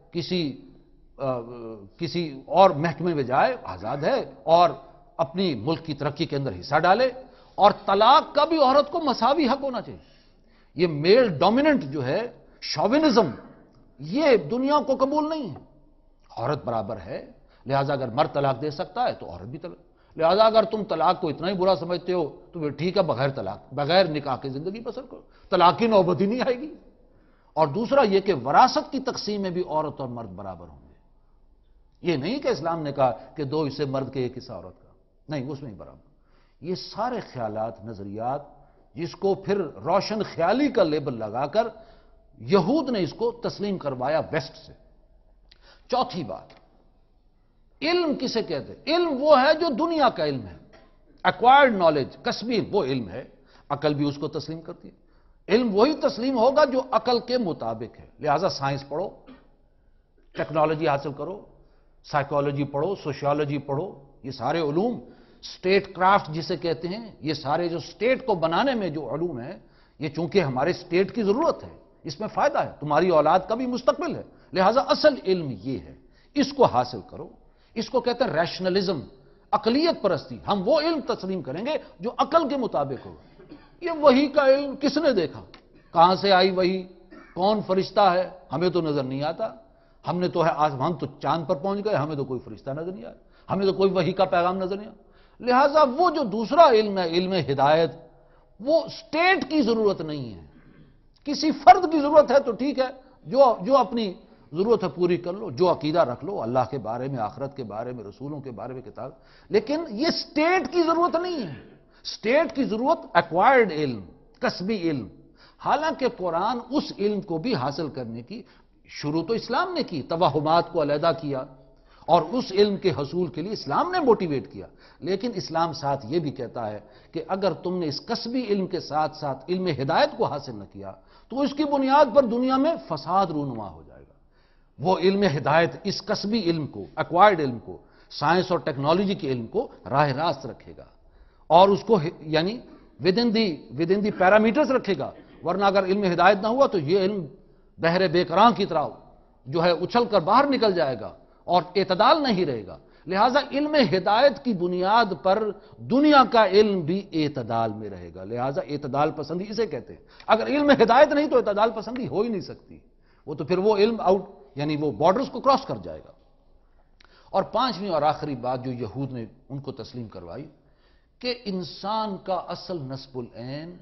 کسی اور محکمے میں جائے، آزاد ہے، اور اپنی ملک کی ترقی کے اندر حصہ ڈالے۔ اور طلاق کا بھی عورت کو مساوی حق ہونا چاہیے۔ یہ میل ڈومیننٹ جو ہے شوونزم، یہ دنیا کو قبول نہیں ہے، عورت برابر ہے، لہذا اگر مرد طلاق دے سکتا ہے تو عورت بھی طلاق، لہذا اگر تم طلاق کو اتنا ہی برا سمجھتے ہو تو پھر ٹھیک ہے، بغیر طلاق، بغیر نکاح کی زندگی بسر کرو، طلاق کی نوبت ہی نہیں آئے گی۔ اور دوسرا یہ کہ وراثت کی تقسیم میں بھی عورت اور مرد برابر ہوں گے۔ یہ نہیں کہ اسلام نے کہا کہ 2 حصے مرد کے 1 حصہ عورت کا، نہیں، اس میں ہی برابر۔ یہ سارے خیالات، نظریات، جس کو پھر روشن خیالی کا لیبل لگا کر یہود نے اس کو تسلیم کروایا ویسٹ سے۔ چوتھی بات، علم کسے کہتے ہیں؟ علم وہ ہے جو دنیا کا علم ہے، ایکوائرڈ نالج، کسبی وہ علم ہے، عقل بھی اس کو تسلیم کرتی ہے۔ علم وہی تسلیم ہوگا جو عقل کے مطابق ہے۔ لہذا سائنس پڑھو، ٹیکنالوجی حاصل کرو، سائیکالوجی پڑھو، سوشیالوجی پڑھو، یہ سارے علوم، سٹیٹ کرافٹ جسے کہتے ہیں، یہ سارے جو سٹیٹ کو بنانے میں جو علوم ہیں، یہ چونکہ ہمارے سٹیٹ کی ضرورت ہے، اس میں فائدہ ہے، تمہاری اولاد کا بھی مستقبل ہے، لہذا اصل علم یہ ہے، اس کو حاصل کرو۔ اس کو کہتے ہیں ریشنلزم، عقلیت پرستی۔ ہم وہ علم تسلیم کریں گے جو عقل کے مطابق ہوگا۔ یہ وحی کا علم کس نے دیکھا؟ کہاں سے آئی وحی؟ کون فرشتہ ہے؟ ہمیں تو نظر نہیں آتا، ہم نے تو ہے ہم تو چاند پر پہنچ گئے، ہمیں تو کوئی فرشتہ نظر نہیں آیا، ہمیں تو کوئی وحی کا پیغام نظر نہیں آیا۔ لہذا وہ جو دوسرا علم ہے، علم ہدایت، وہ سٹیٹ کی ضرورت نہیں ہے، کسی فرد کی ضرورت ہے تو ٹھیک ہے، جو اپنی ضرورت ہے پوری کر لو، جو عقیدہ رکھ لو اللہ کے بارے میں، آخرت کے بارے میں، رسولوں کے بارے میں کتاب، لیکن یہ سٹیٹ کی ضرورت نہیں ہے۔ سٹیٹ کی ضرورت ایکوائرڈ علم، کسبی علم۔ حالانکہ قرآن اس علم کو بھی حاصل کرنے کی شروع تو اسلام نے کی، توہمات کو علیحدہ کیا اور اس علم کے حصول کے لیے اسلام نے موٹیویٹ کیا، لیکن اسلام ساتھ یہ بھی کہتا ہے کہ اگر تم نے اس کسبی علم کے ساتھ ساتھ علم ہدایت کو حاصل نہ کیا تو اس کی بنیاد پر دنیا میں فساد رونما ہو جائے گا۔ وہ علم ہدایت اس کسبی علم کو، ایکوائرڈ علم کو، سائنس اور ٹیکنالوجی کے علم کو راہ راست رکھے گا اور اس کو یعنی ود ان دی پیرامیٹرز رکھے گا، ورنہ اگر علم ہدایت نہ ہوا تو یہ علم بحر بیکراں کی طرح جو ہے اچھل کر باہر نکل جائے گا اور اعتدال نہیں رہے گا۔ لہٰذا علم ہدایت کی بنیاد پر دنیا کا علم بھی اعتدال میں رہے گا، لہٰذا اعتدال پسندی اسے کہتے ہیں۔ اگر علم ہدایت نہیں تو اعتدال پسندی ہو ہی نہیں سکتی، وہ تو پھر وہ علم آؤٹ یعنی وہ بارڈرز کو کراس کر جائے گا۔ اور پانچویں اور آخری بات جو یہود نے ان کو تسلیم کروائی کہ انسان کا اصل نصب العین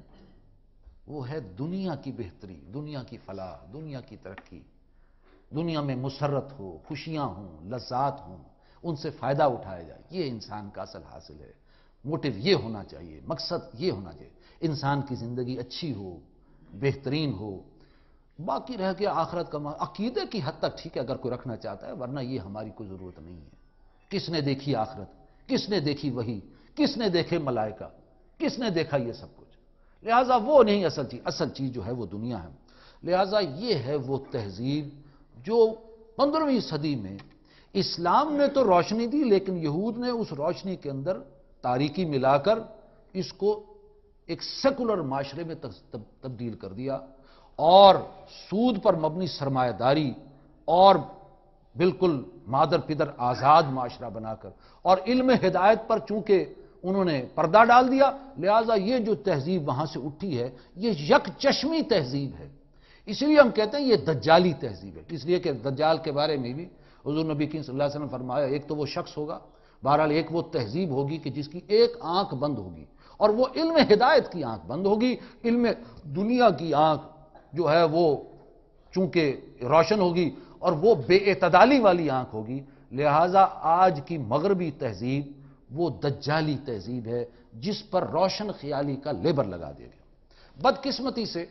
وہ ہے دنیا کی بہتری، دنیا کی فلاح، دنیا کی ترقی، دنیا میں مسرت ہو، خوشیاں ہوں، لذات ہوں، ان سے فائدہ اٹھایا جائے، یہ انسان کا اصل حاصل ہے۔ موٹیو یہ ہونا چاہیے، مقصد یہ ہونا چاہیے، انسان کی زندگی اچھی ہو، بہترین ہو، باقی رہ کے آخرت کا عقیدے کی حد تک ٹھیک ہے اگر کوئی رکھنا چاہتا ہے، ورنہ یہ ہماری کوئی ضرورت نہیں ہے۔ کس نے دیکھی آخرت؟ کس نے دیکھی وحی؟ کس نے دیکھے ملائکہ؟ کس نے دیکھا یہ سب کچھ؟ لہٰذا وہ نہیں اصل چیز جو ہے وہ دنیا ہے۔ لہٰذا یہ ہے وہ تہذیب جو 15ویں صدی میں اسلام نے تو روشنی دی، لیکن یہود نے اس روشنی کے اندر تاریکی ملا کر اس کو ایک سیکولر معاشرے میں تبدیل کر دیا اور سود پر مبنی سرمایہ داری اور بالکل مادر پدر آزاد معاشرہ بنا کر اور علم ہدایت پر چونکہ انہوں نے پردہ ڈال دیا، لہذا یہ جو تہذیب وہاں سے اٹھی ہے یہ یک چشمی تہذیب ہے۔ اس لیے ہم کہتے ہیں یہ دجالی تہذیب ہے، اس لیے کہ دجال کے بارے میں بھی حضور نبی کریم صلی اللہ علیہ وسلم نے فرمایا ایک تو وہ شخص ہوگا، بہرحال ایک وہ تہذیب ہوگی کہ جس کی ایک آنکھ بند ہوگی اور وہ علم ہدایت کی آنکھ بند ہوگی، علم دنیا کی آنکھ جو ہے وہ چونکہ روشن ہوگی اور وہ بے اعتدالی والی آنکھ ہوگی۔ لہٰذا آج کی مغربی تہذیب وہ دجالی تہذیب ہے جس پر روشن خیالی کا لیبل لگا دیا گیا۔ بدقسمتی سے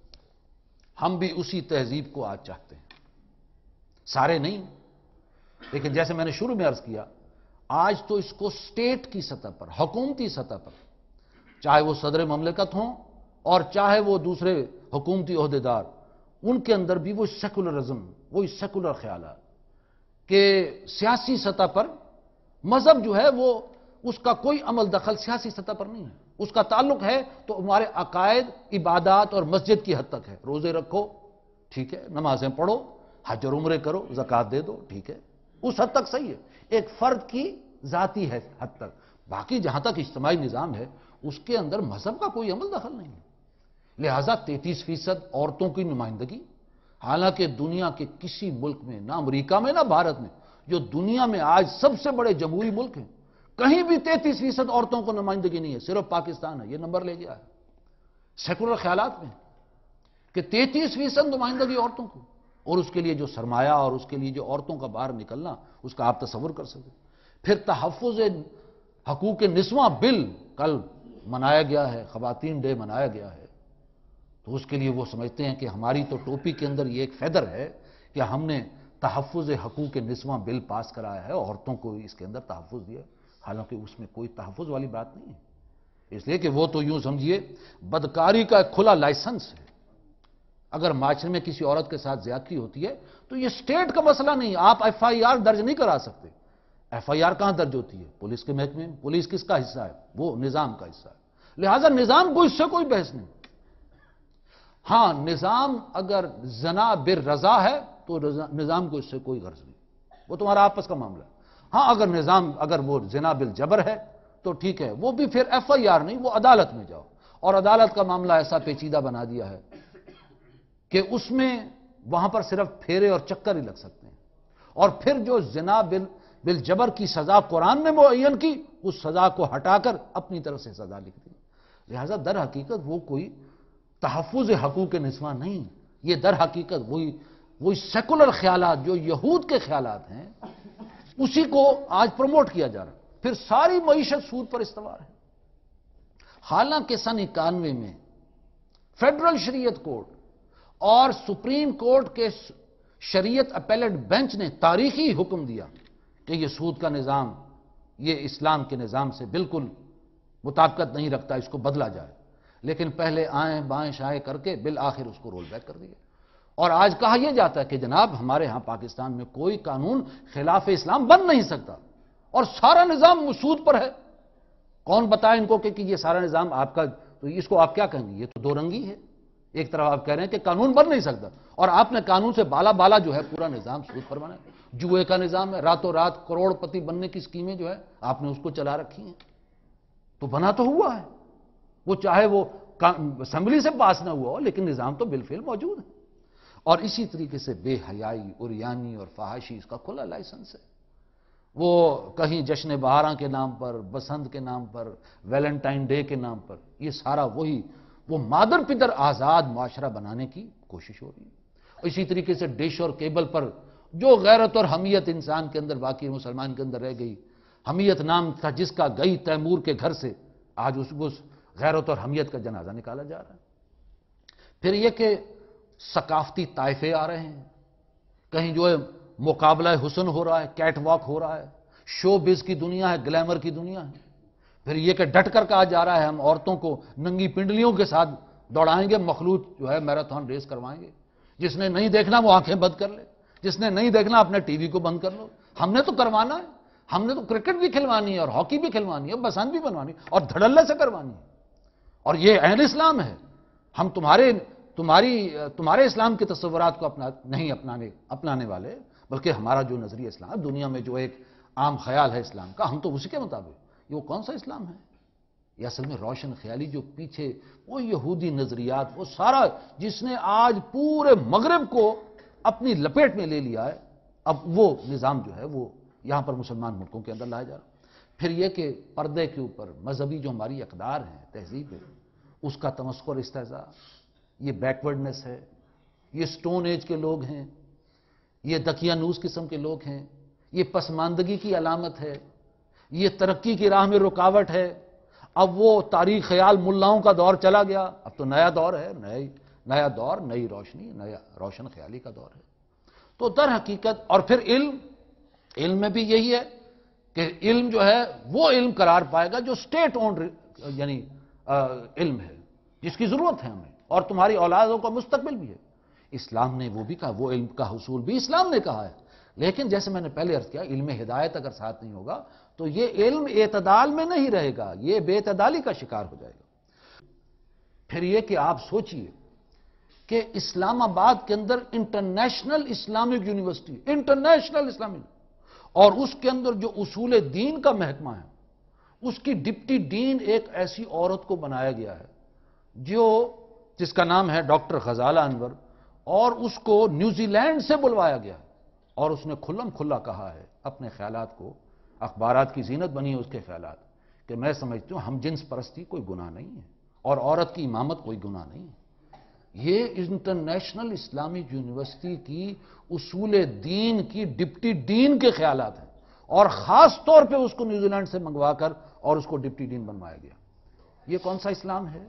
ہم بھی اسی تہذیب کو آج چاہتے ہیں، سارے نہیں، لیکن جیسے میں نے شروع میں عرض کیا آج تو اس کو سٹیٹ کی سطح پر، حکومتی سطح پر، چاہے وہ صدر مملکت ہوں اور چاہے وہ دوسرے حکومتی عہدیدار، ان کے اندر بھی وہ سیکولرزم، وہی سیکولر خیالات کہ سیاسی سطح پر مذہب جو ہے وہ اس کا کوئی عمل دخل سیاسی سطح پر نہیں ہے، اس کا تعلق ہے تو ہمارے عقائد، عبادات اور مسجد کی حد تک ہے۔ روزے رکھو ٹھیک ہے، نمازیں پڑھو، حج اور عمرے کرو، زکوٰۃ دے دو ٹھیک ہے، اس حد تک صحیح ہے، ایک فرد کی ذاتی ہے حد تک۔ باقی جہاں تک اجتماعی نظام ہے اس کے اندر مذہب کا کوئی عمل دخل نہیں ہے۔ لہٰذا 33% عورتوں کی نمائندگی، حالانکہ دنیا کے کسی ملک میں، نہ امریکہ میں نہ بھارت میں، جو دنیا میں آج سب سے بڑے جمہوری ملک ہیں، کہیں بھی 33% عورتوں کو نمائندگی نہیں ہے، صرف پاکستان ہے، یہ نمبر لے گیا ہے سیکولر خیالات میں کہ 33% نمائندگی عورتوں کو، اور اس کے لیے جو سرمایہ اور اس کے لیے جو عورتوں کا باہر نکلنا، اس کا آپ تصور کر سکتے۔ پھر تحفظ حقوق نسواں بل کل منایا گیا ہے، خواتین ڈے منایا گیا ہے، تو اس کے لیے وہ سمجھتے ہیں کہ ہماری تو ٹوپی کے اندر یہ ایک فیدر ہے کہ ہم نے تحفظ حقوق نسواں بل پاس کرایا ہے، عورتوں کو اس کے اندر تحفظ دیا، حالانکہ اس میں کوئی تحفظ والی بات نہیں ہے، اس لیے کہ وہ تو یوں سمجھیے بدکاری کا ایک کھلا لائسنس ہے۔ اگر معاشرے میں کسی عورت کے ساتھ زیادتی ہوتی ہے تو یہ اسٹیٹ کا مسئلہ نہیں، آپ ایف آئی آر درج نہیں کرا سکتے۔ ایف آئی آر کہاں درج ہوتی ہے؟ پولیس کے محکمے میں۔ پولیس کس کا حصہ ہے؟ وہ نظام کا حصہ ہے، لہذا نظام کو اس سے کوئی بحث نہیں۔ ہاں، نظام اگر زنا بالرضا ہے تو نظام کو اس سے کوئی غرض نہیں، وہ تمہارا آپس کا معاملہ ہے۔ ہاں، اگر وہ زنا بالجبر ہے تو ٹھیک ہے، وہ بھی پھر ایف آئی آر نہیں، وہ عدالت میں جاؤ، اور عدالت کا معاملہ ایسا پیچیدہ بنا دیا ہے کہ اس میں وہاں پر صرف پھیرے اور چکر ہی لگ سکتے ہیں، اور پھر جو زنا بالجبر کی سزا قرآن نے معین کی، اس سزا کو ہٹا کر اپنی طرف سے سزا لکھ دی۔ لہذا در حقیقت وہ کوئی تحفظ حقوق نسواں نہیں، یہ در حقیقت وہی سیکولر خیالات جو یہود کے خیالات ہیں، اسی کو آج پروموٹ کیا جا رہا ہے۔ پھر ساری معیشت سود پر استوار ہے، حالانکہ سن 91 میں فیڈرل شریعت کورٹ اور سپریم کورٹ کے شریعت اپیلیٹ بینچ نے تاریخی حکم دیا کہ یہ سود کا نظام یہ اسلام کے نظام سے بالکل مطابقت نہیں رکھتا، اس کو بدلا جائے، لیکن پہلے آئیں بائیں شائیں کر کے بالآخر اس کو رول بیک کر دیا۔ اور آج کہا یہ جاتا ہے کہ جناب ہمارے ہاں پاکستان میں کوئی قانون خلاف اسلام بن نہیں سکتا، اور سارا نظام سود پر ہے۔ کون بتائے ان کو کہ یہ سارا نظام آپ کا، تو اس کو آپ کیا کہیں گے؟ یہ تو دو رنگی ہے۔ ایک طرف آپ کہہ رہے ہیں کہ قانون بن نہیں سکتا، اور آپ نے قانون سے بالا جو ہے پورا نظام سود پر بنا ہے، جوئے کا نظام ہے، راتوں رات کروڑ پتی بننے کی سکیمیں جو ہے آپ نے اس کو چلا رکھی ہیں، تو بنا تو ہوا ہے، وہ چاہے وہ اسمبلی سے پاس نہ ہوا ہو، لیکن نظام تو بالفعل موجود ہے۔ اور اسی طریقے سے بے حیائی، عریانی اور فحاشی اس کا کھلا لائسنس ہے۔ وہ کہیں جشن بہاراں کے نام پر، بسنت کے نام پر، ویلنٹائن ڈے کے نام پر، یہ سارا وہ مادر پدر آزاد معاشرہ بنانے کی کوشش ہو رہی ہے۔ اسی طریقے سے ڈش اور کیبل پر جو غیرت اور حمیت انسان کے اندر باقی مسلمان کے اندر رہ گئی، حمیت نام تھا جس کا گئی تیمور کے گھر سے، آج اس غیرت اور حمیت کا جنازہ نکالا جا رہا ہے۔ پھر یہ کہ ثقافتی طائفے آ رہے ہیں، کہیں جو ہے مقابلہ حسن ہو رہا ہے، کیٹ واک ہو رہا ہے، شو بز کی دنیا ہے، گلیمر کی دنیا ہے۔ پھر یہ کہ ڈٹ کر کہا جا رہا ہے ہم عورتوں کو ننگی پنڈلیوں کے ساتھ دوڑائیں گے، مخلوط جو ہے میراتھن ریس کروائیں گے، جس نے نہیں دیکھنا وہ آنکھیں بند کر لے، جس نے نہیں دیکھنا اپنے ٹی وی کو بند کر لو۔ ہم نے تو کروانا ہے، ہم نے تو کرکٹ بھی کھلوانی ہے اور ہاکی بھی کھلوانی ہے، بسنت بھی بنوانی ہے، اور دھڑلے سے کروانی ہے، اور یہ عین اسلام ہے۔ ہم تمہارے اسلام کے تصورات کو نہیں اپنانے والے، بلکہ ہمارا جو نظریہ اسلام ہے، دنیا میں جو ایک عام خیال ہے اسلام کا، ہم تو اسی کے مطابق، یہ وہ کون سا اسلام ہے؟ یہ اصل میں روشن خیالی جو پیچھے وہ یہودی نظریات، وہ سارا جس نے آج پورے مغرب کو اپنی لپیٹ میں لے لیا ہے، اب وہ نظام جو ہے وہ یہاں پر مسلمان ملکوں کے اندر لایا جا رہا۔ پھر یہ کہ پردے کے اوپر مذہبی جو ہماری اقدار ہیں، تہذیب ہے، اس کا تمسخر، استہزاء، یہ بیکورڈنس ہے، یہ سٹون ایج کے لوگ ہیں، یہ دقیانوس قسم کے لوگ ہیں، یہ پسماندگی کی علامت ہے، یہ ترقی کی راہ میں رکاوٹ ہے۔ اب وہ تاریخ خیال ملاؤں کا دور چلا گیا، اب تو نیا دور ہے، نیا دور، نئی روشنی، نیا روشن خیالی کا دور ہے۔ تو در حقیقت اور پھر علم میں بھی یہی ہے کہ علم جو ہے وہ علم قرار پائے گا جو اسٹیٹ اونڈ یعنی علم ہے، جس کی ضرورت ہے ہمیں، اور تمہاری اولادوں کا مستقبل بھی ہے۔ اسلام نے وہ بھی کہا، وہ علم کا حصول بھی اسلام نے کہا ہے، لیکن جیسے میں نے پہلے عرض کیا، علم ہدایت اگر ساتھ نہیں ہوگا تو یہ علم اعتدال میں نہیں رہے گا، یہ بے اعتدالی کا شکار ہو جائے گا۔ پھر یہ کہ آپ سوچئے کہ اسلام آباد کے اندر international Islamic university, international Islamic, اور اس کے اندر جو اصول دین کا محکمہ ہے، اس کی ڈپٹی ڈین ایک ایسی عورت کو بنایا گیا ہے جس کا نام ہے ڈاکٹر غزالہ انور، اور اس کو نیوزی لینڈ سے بلوایا گیا، اور اس نے کھلم کھلا کہا ہے اپنے خیالات کو اخبارات کی زینت بنی ہے اس کے خیالات، کہ میں سمجھتی ہوں ہم جنس پرستی کوئی گناہ نہیں ہے اور عورت کی امامت کوئی گناہ نہیں ہے۔ یہ انٹرنیشنل اسلامک یونیورسٹی کی اصول دین کی ڈپٹی ڈین کے خیالات ہیں، اور خاص طور پہ اس کو نیوزی لینڈ سے منگوا کر اور اس کو ڈپٹی ڈین بنوایا گیا۔ یہ کون سا اسلام ہے؟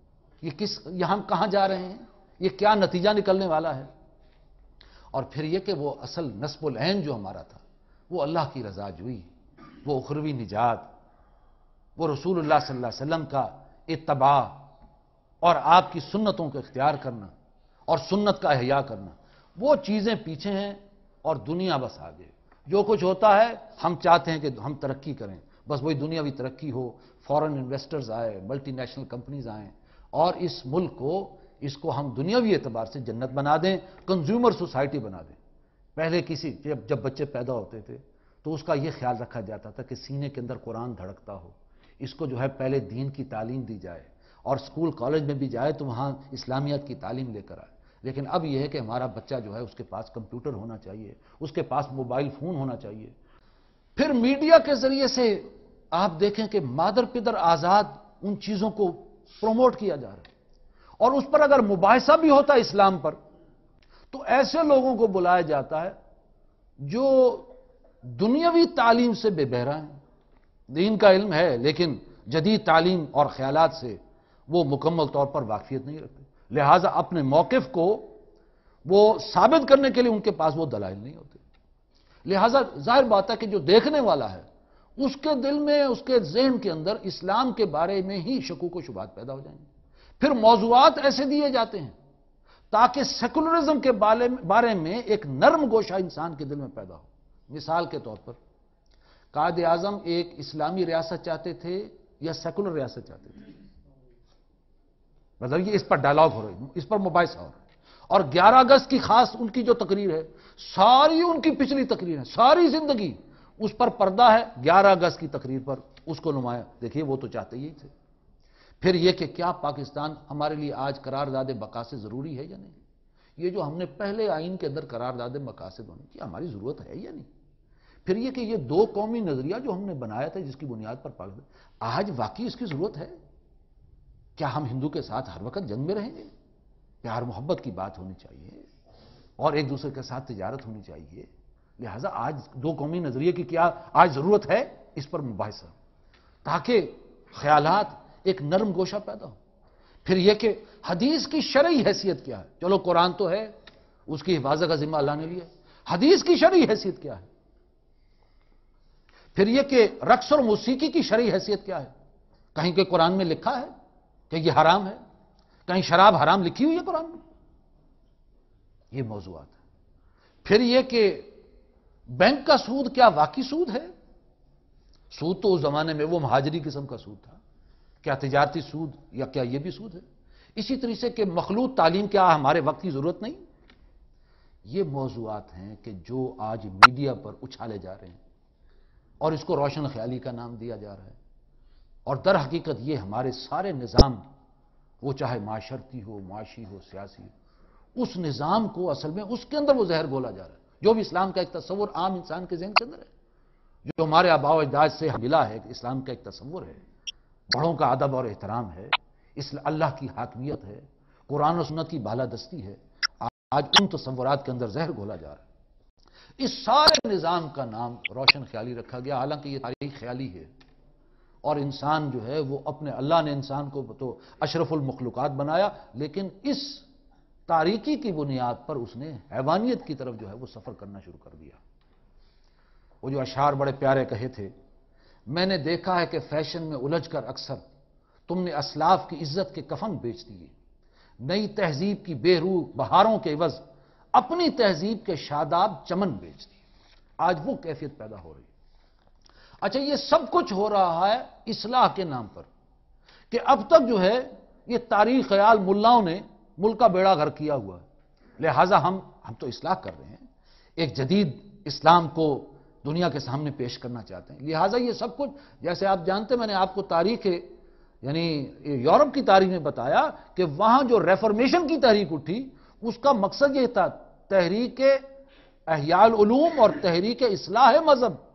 یہ ہم کہاں جا رہے ہیں؟ یہ کیا نتیجہ نکلنے والا ہے؟ اور پھر یہ کہ وہ اصل نصب العین جو ہمارا تھا، وہ اللہ کی رضا جوئی، وہ اخروی نجات، وہ رسول اللہ صلی اللہ علیہ وسلم کا اتباع اور آپ کی سنتوں کو اختیار کرنا اور سنت کا احیاء کرنا، وہ چیزیں پیچھے ہیں اور دنیا بس آگے۔ جو کچھ ہوتا ہے ہم چاہتے ہیں کہ ہم ترقی کریں، بس وہی دنیاوی ترقی ہو، فورن انویسٹرز آئے، ملٹی نیشنل کمپنیز آئیں اور اس ملک کو ہم دنیاوی اعتبار سے جنت بنا دیں، کنزیومر سوسائٹی بنا دیں۔ پہلے جب بچے پیدا ہوتے تھے تو اس کا یہ خیال رکھا جاتا تھا کہ سینے کے اندر قرآن دھڑکتا ہو، اس کو جو ہے پہلے دین کی تعلیم دی جائے، اور اسکول کالج میں بھی جائے تو وہاں اسلامیات کی تعلیم لے کر آئے۔ لیکن اب یہ ہے کہ ہمارا بچہ جو ہے اس کے پاس کمپیوٹر ہونا چاہیے، اس کے پاس موبائل فون ہونا چاہیے۔ پھر میڈیا کے ذریعے سے آپ دیکھیں کہ مادر پدر آزاد ان چیزوں کو پروموٹ کیا جا رہا ہے، اور اس پر اگر مباحثہ بھی ہوتا ہے اسلام پر تو ایسے لوگوں کو بلایا جاتا ہے جو دنیاوی تعلیم سے بے بہرا ہیں، دین کا علم ہے لیکن جدید تعلیم اور خیالات سے وہ مکمل طور پر واقفیت نہیں رکھتے، لہذا اپنے موقف کو وہ ثابت کرنے کے لیے ان کے پاس وہ دلائل نہیں ہوتے۔ لہذا ظاہر بات ہے کہ جو دیکھنے والا ہے اس کے دل میں، اس کے ذہن کے اندر اسلام کے بارے میں ہی شکوک و شبہات پیدا ہو جائیں گے۔ پھر موضوعات ایسے دیے جاتے ہیں تاکہ سیکولرزم کے بارے میں ایک نرم گوشہ انسان کے دل میں پیدا ہو۔ مثال کے طور پر قائد اعظم ایک اسلامی ریاست چاہتے تھے یا سیکولر ریاست چاہتے تھے؟ مطلب یہ اس پر ڈائلاگ ہو رہا ہے، اس پر مباحثہ ہو رہا ہے۔ اور 11 اگست کی خاص ان کی جو تقریر ہے، ساری ان کی پچھلی تقریر ہے، ساری زندگی اس پر پردہ ہے 11 اگست کی تقریر پر، اس کو نمایاں دیکھیے، وہ تو چاہتے ہی تھے۔ پھر یہ کہ کیا پاکستان ہمارے لیے آج قرارداد مقاصد ضروری ہے یا نہیں؟ یہ جو ہم نے پہلے آئین کے اندر قرارداد مقاصد ہونے کی ہماری ضرورت ہے یا نہیں؟ پھر یہ کہ یہ دو قومی نظریہ جو ہم نے بنایا تھا جس کی بنیاد پر پاکستان، آج واقعی اس کی ضرورت ہے؟ کیا ہم ہندو کے ساتھ ہر وقت جنگ میں رہیں گے؟ پیار محبت کی بات ہونی چاہیے اور ایک دوسرے کے ساتھ تجارت ہونی چاہیے۔ لہٰذا آج دو قومی نظریے کی کیا آج ضرورت ہے؟ اس پر مباحثہ، تاکہ خیالات ایک نرم گوشہ پیدا ہو۔ پھر یہ کہ حدیث کی شرعی حیثیت کیا ہے؟ چلو قرآن تو ہے، اس کی حفاظت کا ذمہ اللہ نے لیا، حدیث کی شرعی حیثیت کیا ہے؟ پھر یہ کہ رقص اور موسیقی کی شرعی حیثیت کیا ہے؟ کہیں کہ قرآن میں لکھا ہے کہ یہ حرام ہے؟ کہیں شراب حرام لکھی ہوئی ہے قرآن میں؟ یہ موضوعات ہے۔ پھر یہ کہ بینک کا سود کیا واقعی سود ہے؟ سود تو اس زمانے میں وہ مہاجری قسم کا سود تھا، کیا تجارتی سود یا کیا یہ بھی سود ہے؟ اسی طرح سے کہ مخلوط تعلیم کیا ہمارے وقت کی ضرورت نہیں؟ یہ موضوعات ہیں کہ جو آج میڈیا پر اچھالے جا رہے ہیں اور اس کو روشن خیالی کا نام دیا جا رہا ہے، اور در حقیقت یہ ہمارے سارے نظام، وہ چاہے معاشرتی ہو، معاشی ہو، سیاسی ہو، اس نظام کو اصل میں اس کے اندر وہ زہر گھولا جا رہا ہے۔ جو بھی اسلام کا ایک تصور عام انسان کے ذہن کے اندر ہے، جو ہمارے آباء و اجداد سے ملا ہے کہ اسلام کا ایک تصور ہے، بڑوں کا ادب اور احترام ہے، اللہ کی حاکمیت ہے، قرآن و سنت کی بالادستی ہے، آج ان تصورات کے اندر زہر گھولا جا رہا ہے۔ اس سارے نظام کا نام روشن خیالی رکھا گیا، حالانکہ یہ تاریخ خیالی ہے، اور انسان جو ہے وہ اپنے اللہ نے انسان کو تو اشرف المخلوقات بنایا، لیکن اس تاریکی کی بنیاد پر اس نے حیوانیت کی طرف جو ہے وہ سفر کرنا شروع کر دیا۔ وہ جو اشعار بڑے پیارے کہے تھے، میں نے دیکھا ہے کہ فیشن میں الجھ کر اکثر تم نے اسلاف کی عزت کے کفن بیچ دیے، نئی تہذیب کی بے روح بہاروں کے عوض اپنی تہذیب کے شاداب چمن بیچ دیے۔ آج وہ کیفیت پیدا ہو رہی ہے۔ اچھا، یہ سب کچھ ہو رہا ہے اصلاح کے نام پر، کہ اب تک جو ہے یہ تاریخ خیال ملاؤں نے ملک کا بیڑا غرق کیا ہوا ہے، لہٰذا ہم تو اصلاح کر رہے ہیں، ایک جدید اسلام کو دنیا کے سامنے پیش کرنا چاہتے ہیں۔ لہٰذا یہ سب کچھ، جیسے آپ جانتے، میں نے آپ کو تاریخ یعنی یورپ کی تاریخ میں بتایا کہ وہاں جو ریفارمیشن کی تحریک اٹھی، اس کا مقصد یہ تھا تحریک احیاء العلوم اور تحریک اصلاح مذہب۔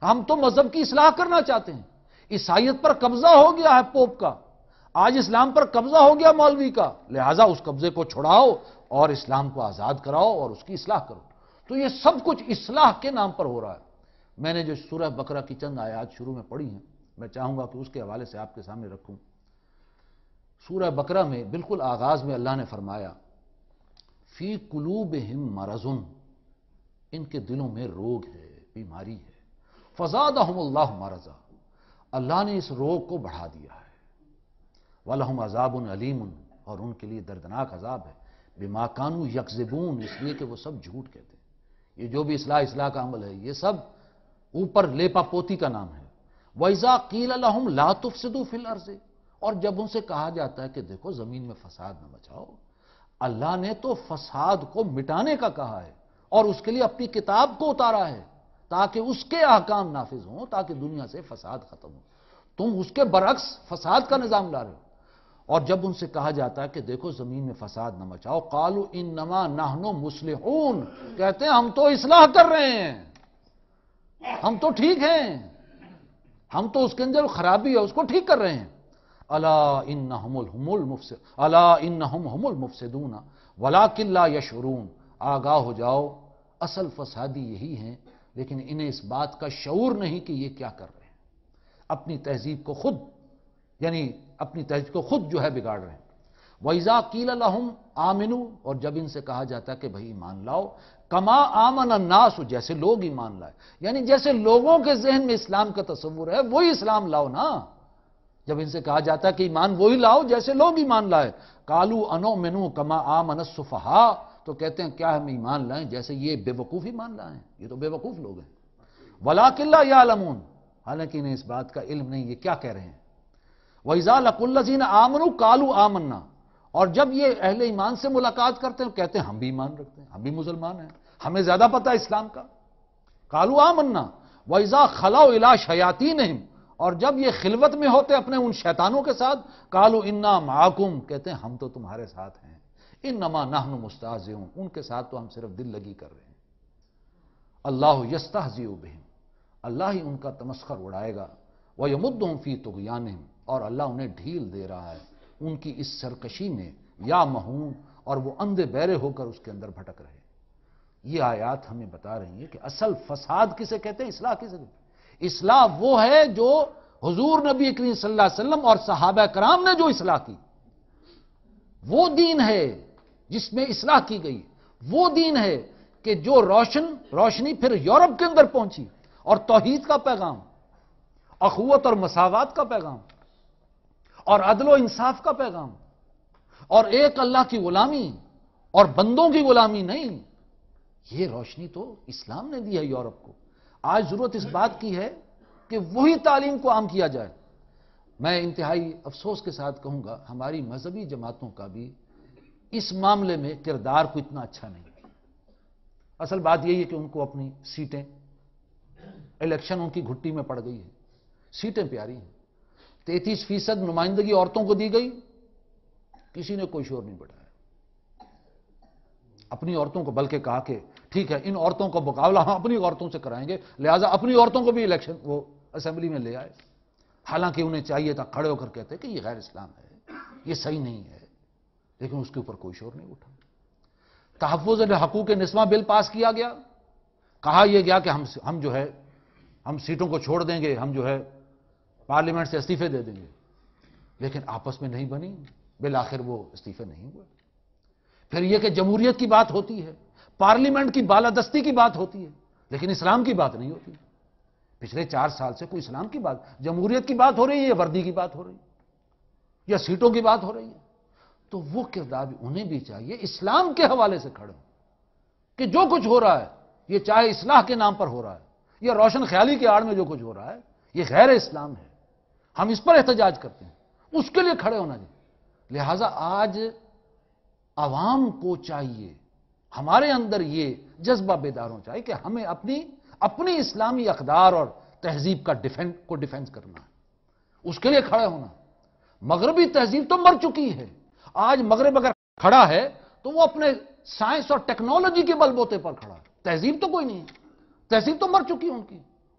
ہم تو مذہب کی اصلاح کرنا چاہتے ہیں. عیسائیت پر قبضہ ہو گیا ہے پوپ کا، آج اسلام پر قبضہ ہو گیا مولوی کا، لہذا اس قبضے کو چھڑاؤ اور اسلام کو آزاد کراؤ اور اس کی اصلاح کرو. تو یہ سب کچھ اصلاح کے نام پر ہو رہا ہے. میں نے جو سورہ بقرہ کی چند آیات شروع میں پڑھی ہیں، میں چاہوں گا کہ اس کے حوالے سے آپ کے سامنے رکھوں. سورہ بقرہ میں بالکل آغاز میں اللہ نے فرمایا فی قلوبہم مرض، ان کے دلوں میں روگ ہے، بیماری ہے. فزادہم اللہ مرضا، اللہ نے اس روگ کو بڑھا دیا ہے. وَلَهُمْ عَذَابٌ عَلِيمٌ، اور ان کے لیے دردناک عذاب ہے. بِمَا كَانُوا يَكْذِبُونَ، اس لیے کہ وہ سب جھوٹ کہتے ہیں. یہ جو بھی اصلاح کا عمل ہے یہ سب اوپر لیپا پوتی کا نام ہے. وَإِذَا قِيلَ لَهُمْ لَا تُفْسِدُوا فِي الْأَرْضِ، اور جب ان سے کہا جاتا ہے کہ دیکھو زمین میں فساد نہ مچاؤ، اللہ نے تو فساد کو مٹانے کا کہا ہے اور اس کے لیے اپنی کتاب کو اتارا ہے تاکہ اس کے احکام نافذ ہوں، تاکہ دنیا سے فساد ختم ہو. تم اس کے برعکس فساد کا نظام لا رہے ہو. اور جب ان سے کہا جاتا ہے کہ دیکھو زمین میں فساد نہ مچاؤ، قالوا انما نحن مصلحون، کہتے ہیں ہم تو اصلاح کر رہے ہیں، ہم تو ٹھیک ہیں، ہم تو اس کے اندر خرابی ہے اس کو ٹھیک کر رہے ہیں. الا انہم هم المفسدون ولکن لا یشعرون، آگاہ ہو جاؤ اصل فسادی یہی ہیں، لیکن انہیں اس بات کا شعور نہیں کہ یہ کیا کر رہے ہیں. اپنی تہذیب کو خود جو ہے بگاڑ رہے ہیں. وَإِذَا قِيلَ لَهُمْ آمِنُوا، اور جب ان سے کہا جاتا ہے کہ بھئی ایمان لاؤ، کما آمن الناس، جیسے لوگ ایمان لائے، یعنی جیسے لوگوں کے ذہن میں اسلام کا تصور ہے وہی اسلام لاؤ نا. جب ان سے کہا جاتا ہے کہ ایمان وہی لاؤ جیسے لوگ ایمان لائے، قالوا انؤمن کما آمن السفہاء، تو کہتے ہیں کیا ہم ایمان لائیں جیسے یہ بے وقوف ایمان لائیں، یہ تو بے وقوف لوگ ہیں. وَلَٰكِن لَّا يَعْلَمُونَ، حالانکہ انہیں اس بات کا علم نہیں یہ کیا کہہ رہے ہیں. وَإِذَا لَقُوا الَّذِينَ آمَنُوا قَالُوا آمَنَّا، اور جب یہ اہل ایمان سے ملاقات کرتے ہیں کہتے ہیں ہم بھی ایمان رکھتے ہیں، ہم بھی مسلمان ہیں، ہمیں زیادہ پتہ ہے اسلام کا. قَالُوا آمَنَّا وَإِذَا خَلَوْا إِلَىٰ شَيَاطِينِهِمْ، اور جب یہ خلوت میں ہوتے اپنے ان شیطانوں کے ساتھ، قَالُوا إِنَّا مَعَكُمْ، کہتے ہیں ہم تو تمہارے ساتھ ہیں. إِنَّمَا نَحْنُ مُسْتَهْزِئُونَ، ان کے ساتھ تو ہم صرف دل لگی کر رہے ہیں. اللہ یستہزئ بہم، اللہ ہی ان کا تمسخر اڑائے گا. وَيَمُدُّهُمْ فِي طُغْيَانِهِمْ، اور اللہ انہیں ڈھیل دے رہا ہے ان کی اس سرکشی میں، یا مہون، اور وہ اندھے بہرے ہو کر اس کے اندر بھٹک رہے. یہ آیات ہمیں بتا رہی ہیں کہ اصل فساد کسے کہتے ہیں، اصلاح کسے کہتے ہیں. اصلاح وہ ہے جو حضور نبی کریم صلی اللہ علیہ وسلم اور صحابہ کرام نے جو اصلاح کی، وہ دین ہے جس میں اصلاح کی گئی. وہ دین ہے کہ جو روشنی پھر یورپ کے اندر پہنچی، اور توحید کا پیغام، اخوت اور مساوات کا پیغام، اور عدل و انصاف کا پیغام، اور ایک اللہ کی غلامی اور بندوں کی غلامی نہیں. یہ روشنی تو اسلام نے دی ہے یورپ کو. آج ضرورت اس بات کی ہے کہ وہی تعلیم کو عام کیا جائے. میں انتہائی افسوس کے ساتھ کہوں گا ہماری مذہبی جماعتوں کا بھی اس معاملے میں کردار کو اتنا اچھا نہیں. اصل بات یہی ہے کہ ان کو اپنی سیٹیں، الیکشن ان کی گھٹی میں پڑ گئی ہے، سیٹیں پیاری ہیں. 33% نمائندگی عورتوں کو دی گئی، کسی نے کوئی شور نہیں بڑھایا. اپنی عورتوں کو بلکہ کہا کہ ٹھیک ہے ان عورتوں کا مقابلہ ہم اپنی عورتوں سے کرائیں گے، لہٰذا اپنی عورتوں کو بھی الیکشن وہ اسمبلی میں لے آئے. حالانکہ انہیں چاہیے تھا کھڑے ہو کر کہتے کہ یہ غیر اسلام ہے، یہ صحیح نہیں ہے، لیکن اس کے اوپر کوئی شور نہیں اٹھا. تحفظ حقوق نسواں بل پاس کیا گیا، کہا یہ گیا کہ ہم جو ہے ہم سیٹوں کو چھوڑ دیں گے، ہم جو ہے پارلیمنٹ سے استعفے دے دیں گے، لیکن آپس میں نہیں بنی، بالآخر وہ استعفے نہیں ہوئے. پھر یہ کہ جمہوریت کی بات ہوتی ہے، پارلیمنٹ کی بالادستی کی بات ہوتی ہے، لیکن اسلام کی بات نہیں ہوتی. پچھلے 4 سال سے کوئی اسلام کی بات، جمہوریت کی بات ہو رہی ہے یا وردی کی بات ہو رہی ہے یا سیٹوں کی بات ہو رہی ہے. تو وہ کردار انہیں بھی چاہیے اسلام کے حوالے سے کھڑے ہوں کہ جو کچھ ہو رہا ہے یہ چاہے اصلاح کے نام پر ہو رہا ہے یا روشن خیالی کے آڑ میں جو کچھ ہو رہا ہے یہ غیر اسلام ہے، ہم اس پر احتجاج کرتے ہیں، اس کے لیے کھڑے ہونا چاہیے. لہذا آج عوام کو چاہیے، ہمارے اندر یہ جذبہ بیدار ہونا چاہیے کہ ہمیں اپنی اسلامی اقدار اور تہذیب کا ڈیفینس کرنا ہے، اس کے لیے کھڑے ہونا. مغربی تہذیب تو مر چکی ہے. آج مغرب اگر کھڑا ہے تو وہ اپنے سائنس اور ٹیکنالوجی کے بل بوتے پر کھڑا ہے، تہذیب تو کوئی نہیں ہے، تہذیب تو مر چکی ہے ان کی.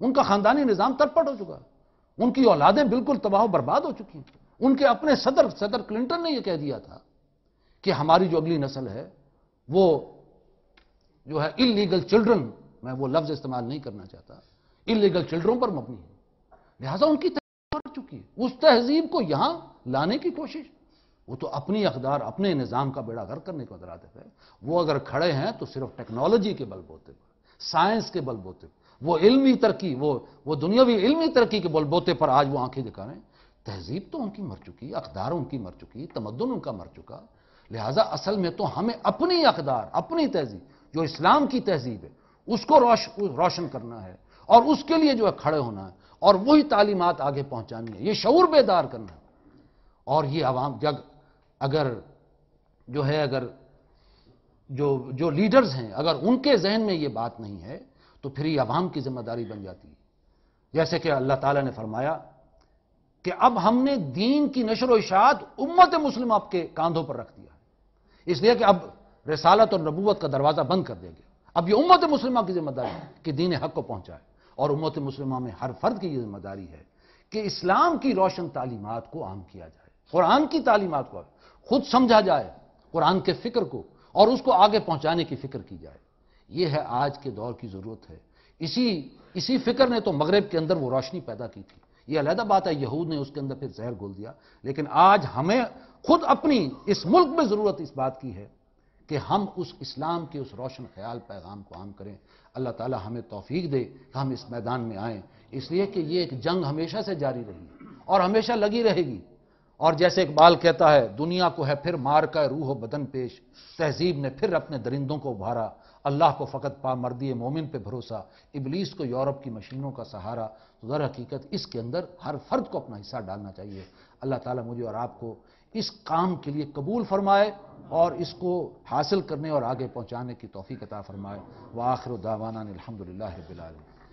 ان کا خاندانی نظام ترپٹ ہو چکا ہے، ان کی اولادیں بالکل تباہ و برباد ہو چکی ہیں۔ ان کے اپنے صدر کلنٹن نے یہ کہہ دیا تھا کہ ہماری جو اگلی نسل ہے وہ جو ہے اللیگل چلڈرن، میں وہ لفظ استعمال نہیں کرنا چاہتا، اللیگل چلڈرن پر مبنی ہے، لہذا ان کی تہذیب مر چکی ہے۔ اس تہذیب کو یہاں لانے کی کوشش، وہ تو اپنی اقدار، اپنے نظام کا بیڑا غرق کرنے کو ادراتف ہے۔ وہ اگر کھڑے ہیں تو صرف ٹیکنالوجی کے بل بوتے پر، سائنس کے بل بوتے پر، وہ علمی ترقی، وہ دنیاوی علمی ترقی کے بل بوتے پر آج وہ آنکھیں دکھا رہے ہیں۔ تہذیب تو ان کی مر چکی، اقدار ان کی مر چکی، تمدن ان کا مر چکا۔ لہذا اصل میں تو ہمیں اپنی اقدار، اپنی تہذیب جو اسلام کی تہذیب ہے اس کو روشن کرنا ہے، اور اس کے لیے جو ہے کھڑے ہونا ہے، اور وہی تعلیمات آگے پہنچانی ہے، یہ شعور بیدار کرنا ہے۔ اور یہ عوام اگر جو لیڈرز ہیں، اگر ان کے ذہن میں یہ بات نہیں ہے تو پھر یہ عوام کی ذمہ داری بن جاتی ہے۔ جیسے کہ اللہ تعالیٰ نے فرمایا کہ اب ہم نے دین کی نشر و اشاعت امت مسلمہ کے کاندھوں پر رکھ دیا ہے، اس لیے کہ اب رسالت اور نبوت کا دروازہ بند کر دیا گیا۔ اب یہ امت مسلمہ کی ذمہ داری ہے کہ دین حق کو پہنچائے، اور امت مسلمہ میں ہر فرد کی یہ ذمہ داری ہے کہ اسلام کی روشن تعلیمات کو عام کیا جائے، قرآن کی تعلیمات کو خود سمجھا جائے، قرآن کے فکر کو، اور اس کو آگے پہنچانے کی فکر کی جائے۔ یہ ہے آج کے دور کی ضرورت ہے۔ اسی فکر نے تو مغرب کے اندر وہ روشنی پیدا کی تھی۔ یہ علیحدہ بات ہے یہود نے اس کے اندر پھر زہر گھول دیا، لیکن آج ہمیں خود اپنی اس ملک میں ضرورت اس بات کی ہے کہ ہم اس اسلام کے اس روشن خیال پیغام کو عام کریں۔ اللہ تعالی ہمیں توفیق دے کہ ہم اس میدان میں آئیں، اس لیے کہ یہ ایک جنگ ہمیشہ سے جاری رہی اور ہمیشہ لگی رہے گی۔ اور جیسے اقبال کہتا ہے، دنیا کو ہے پھر مار کا روح و بدن پیش، تہذیب نے پھر اپنے درندوں کو ابھارا، اللہ کو فقط پا مردی مومن پہ بھروسہ، ابلیس کو یورپ کی مشینوں کا سہارا۔ تو در حقیقت اس کے اندر ہر فرد کو اپنا حصہ ڈالنا چاہیے۔ اللہ تعالیٰ مجھے اور آپ کو اس کام کے لیے قبول فرمائے اور اس کو حاصل کرنے اور آگے پہنچانے کی توفیق عطا فرمائے۔ وآخر دعوانا الحمدللہ رب العالمین۔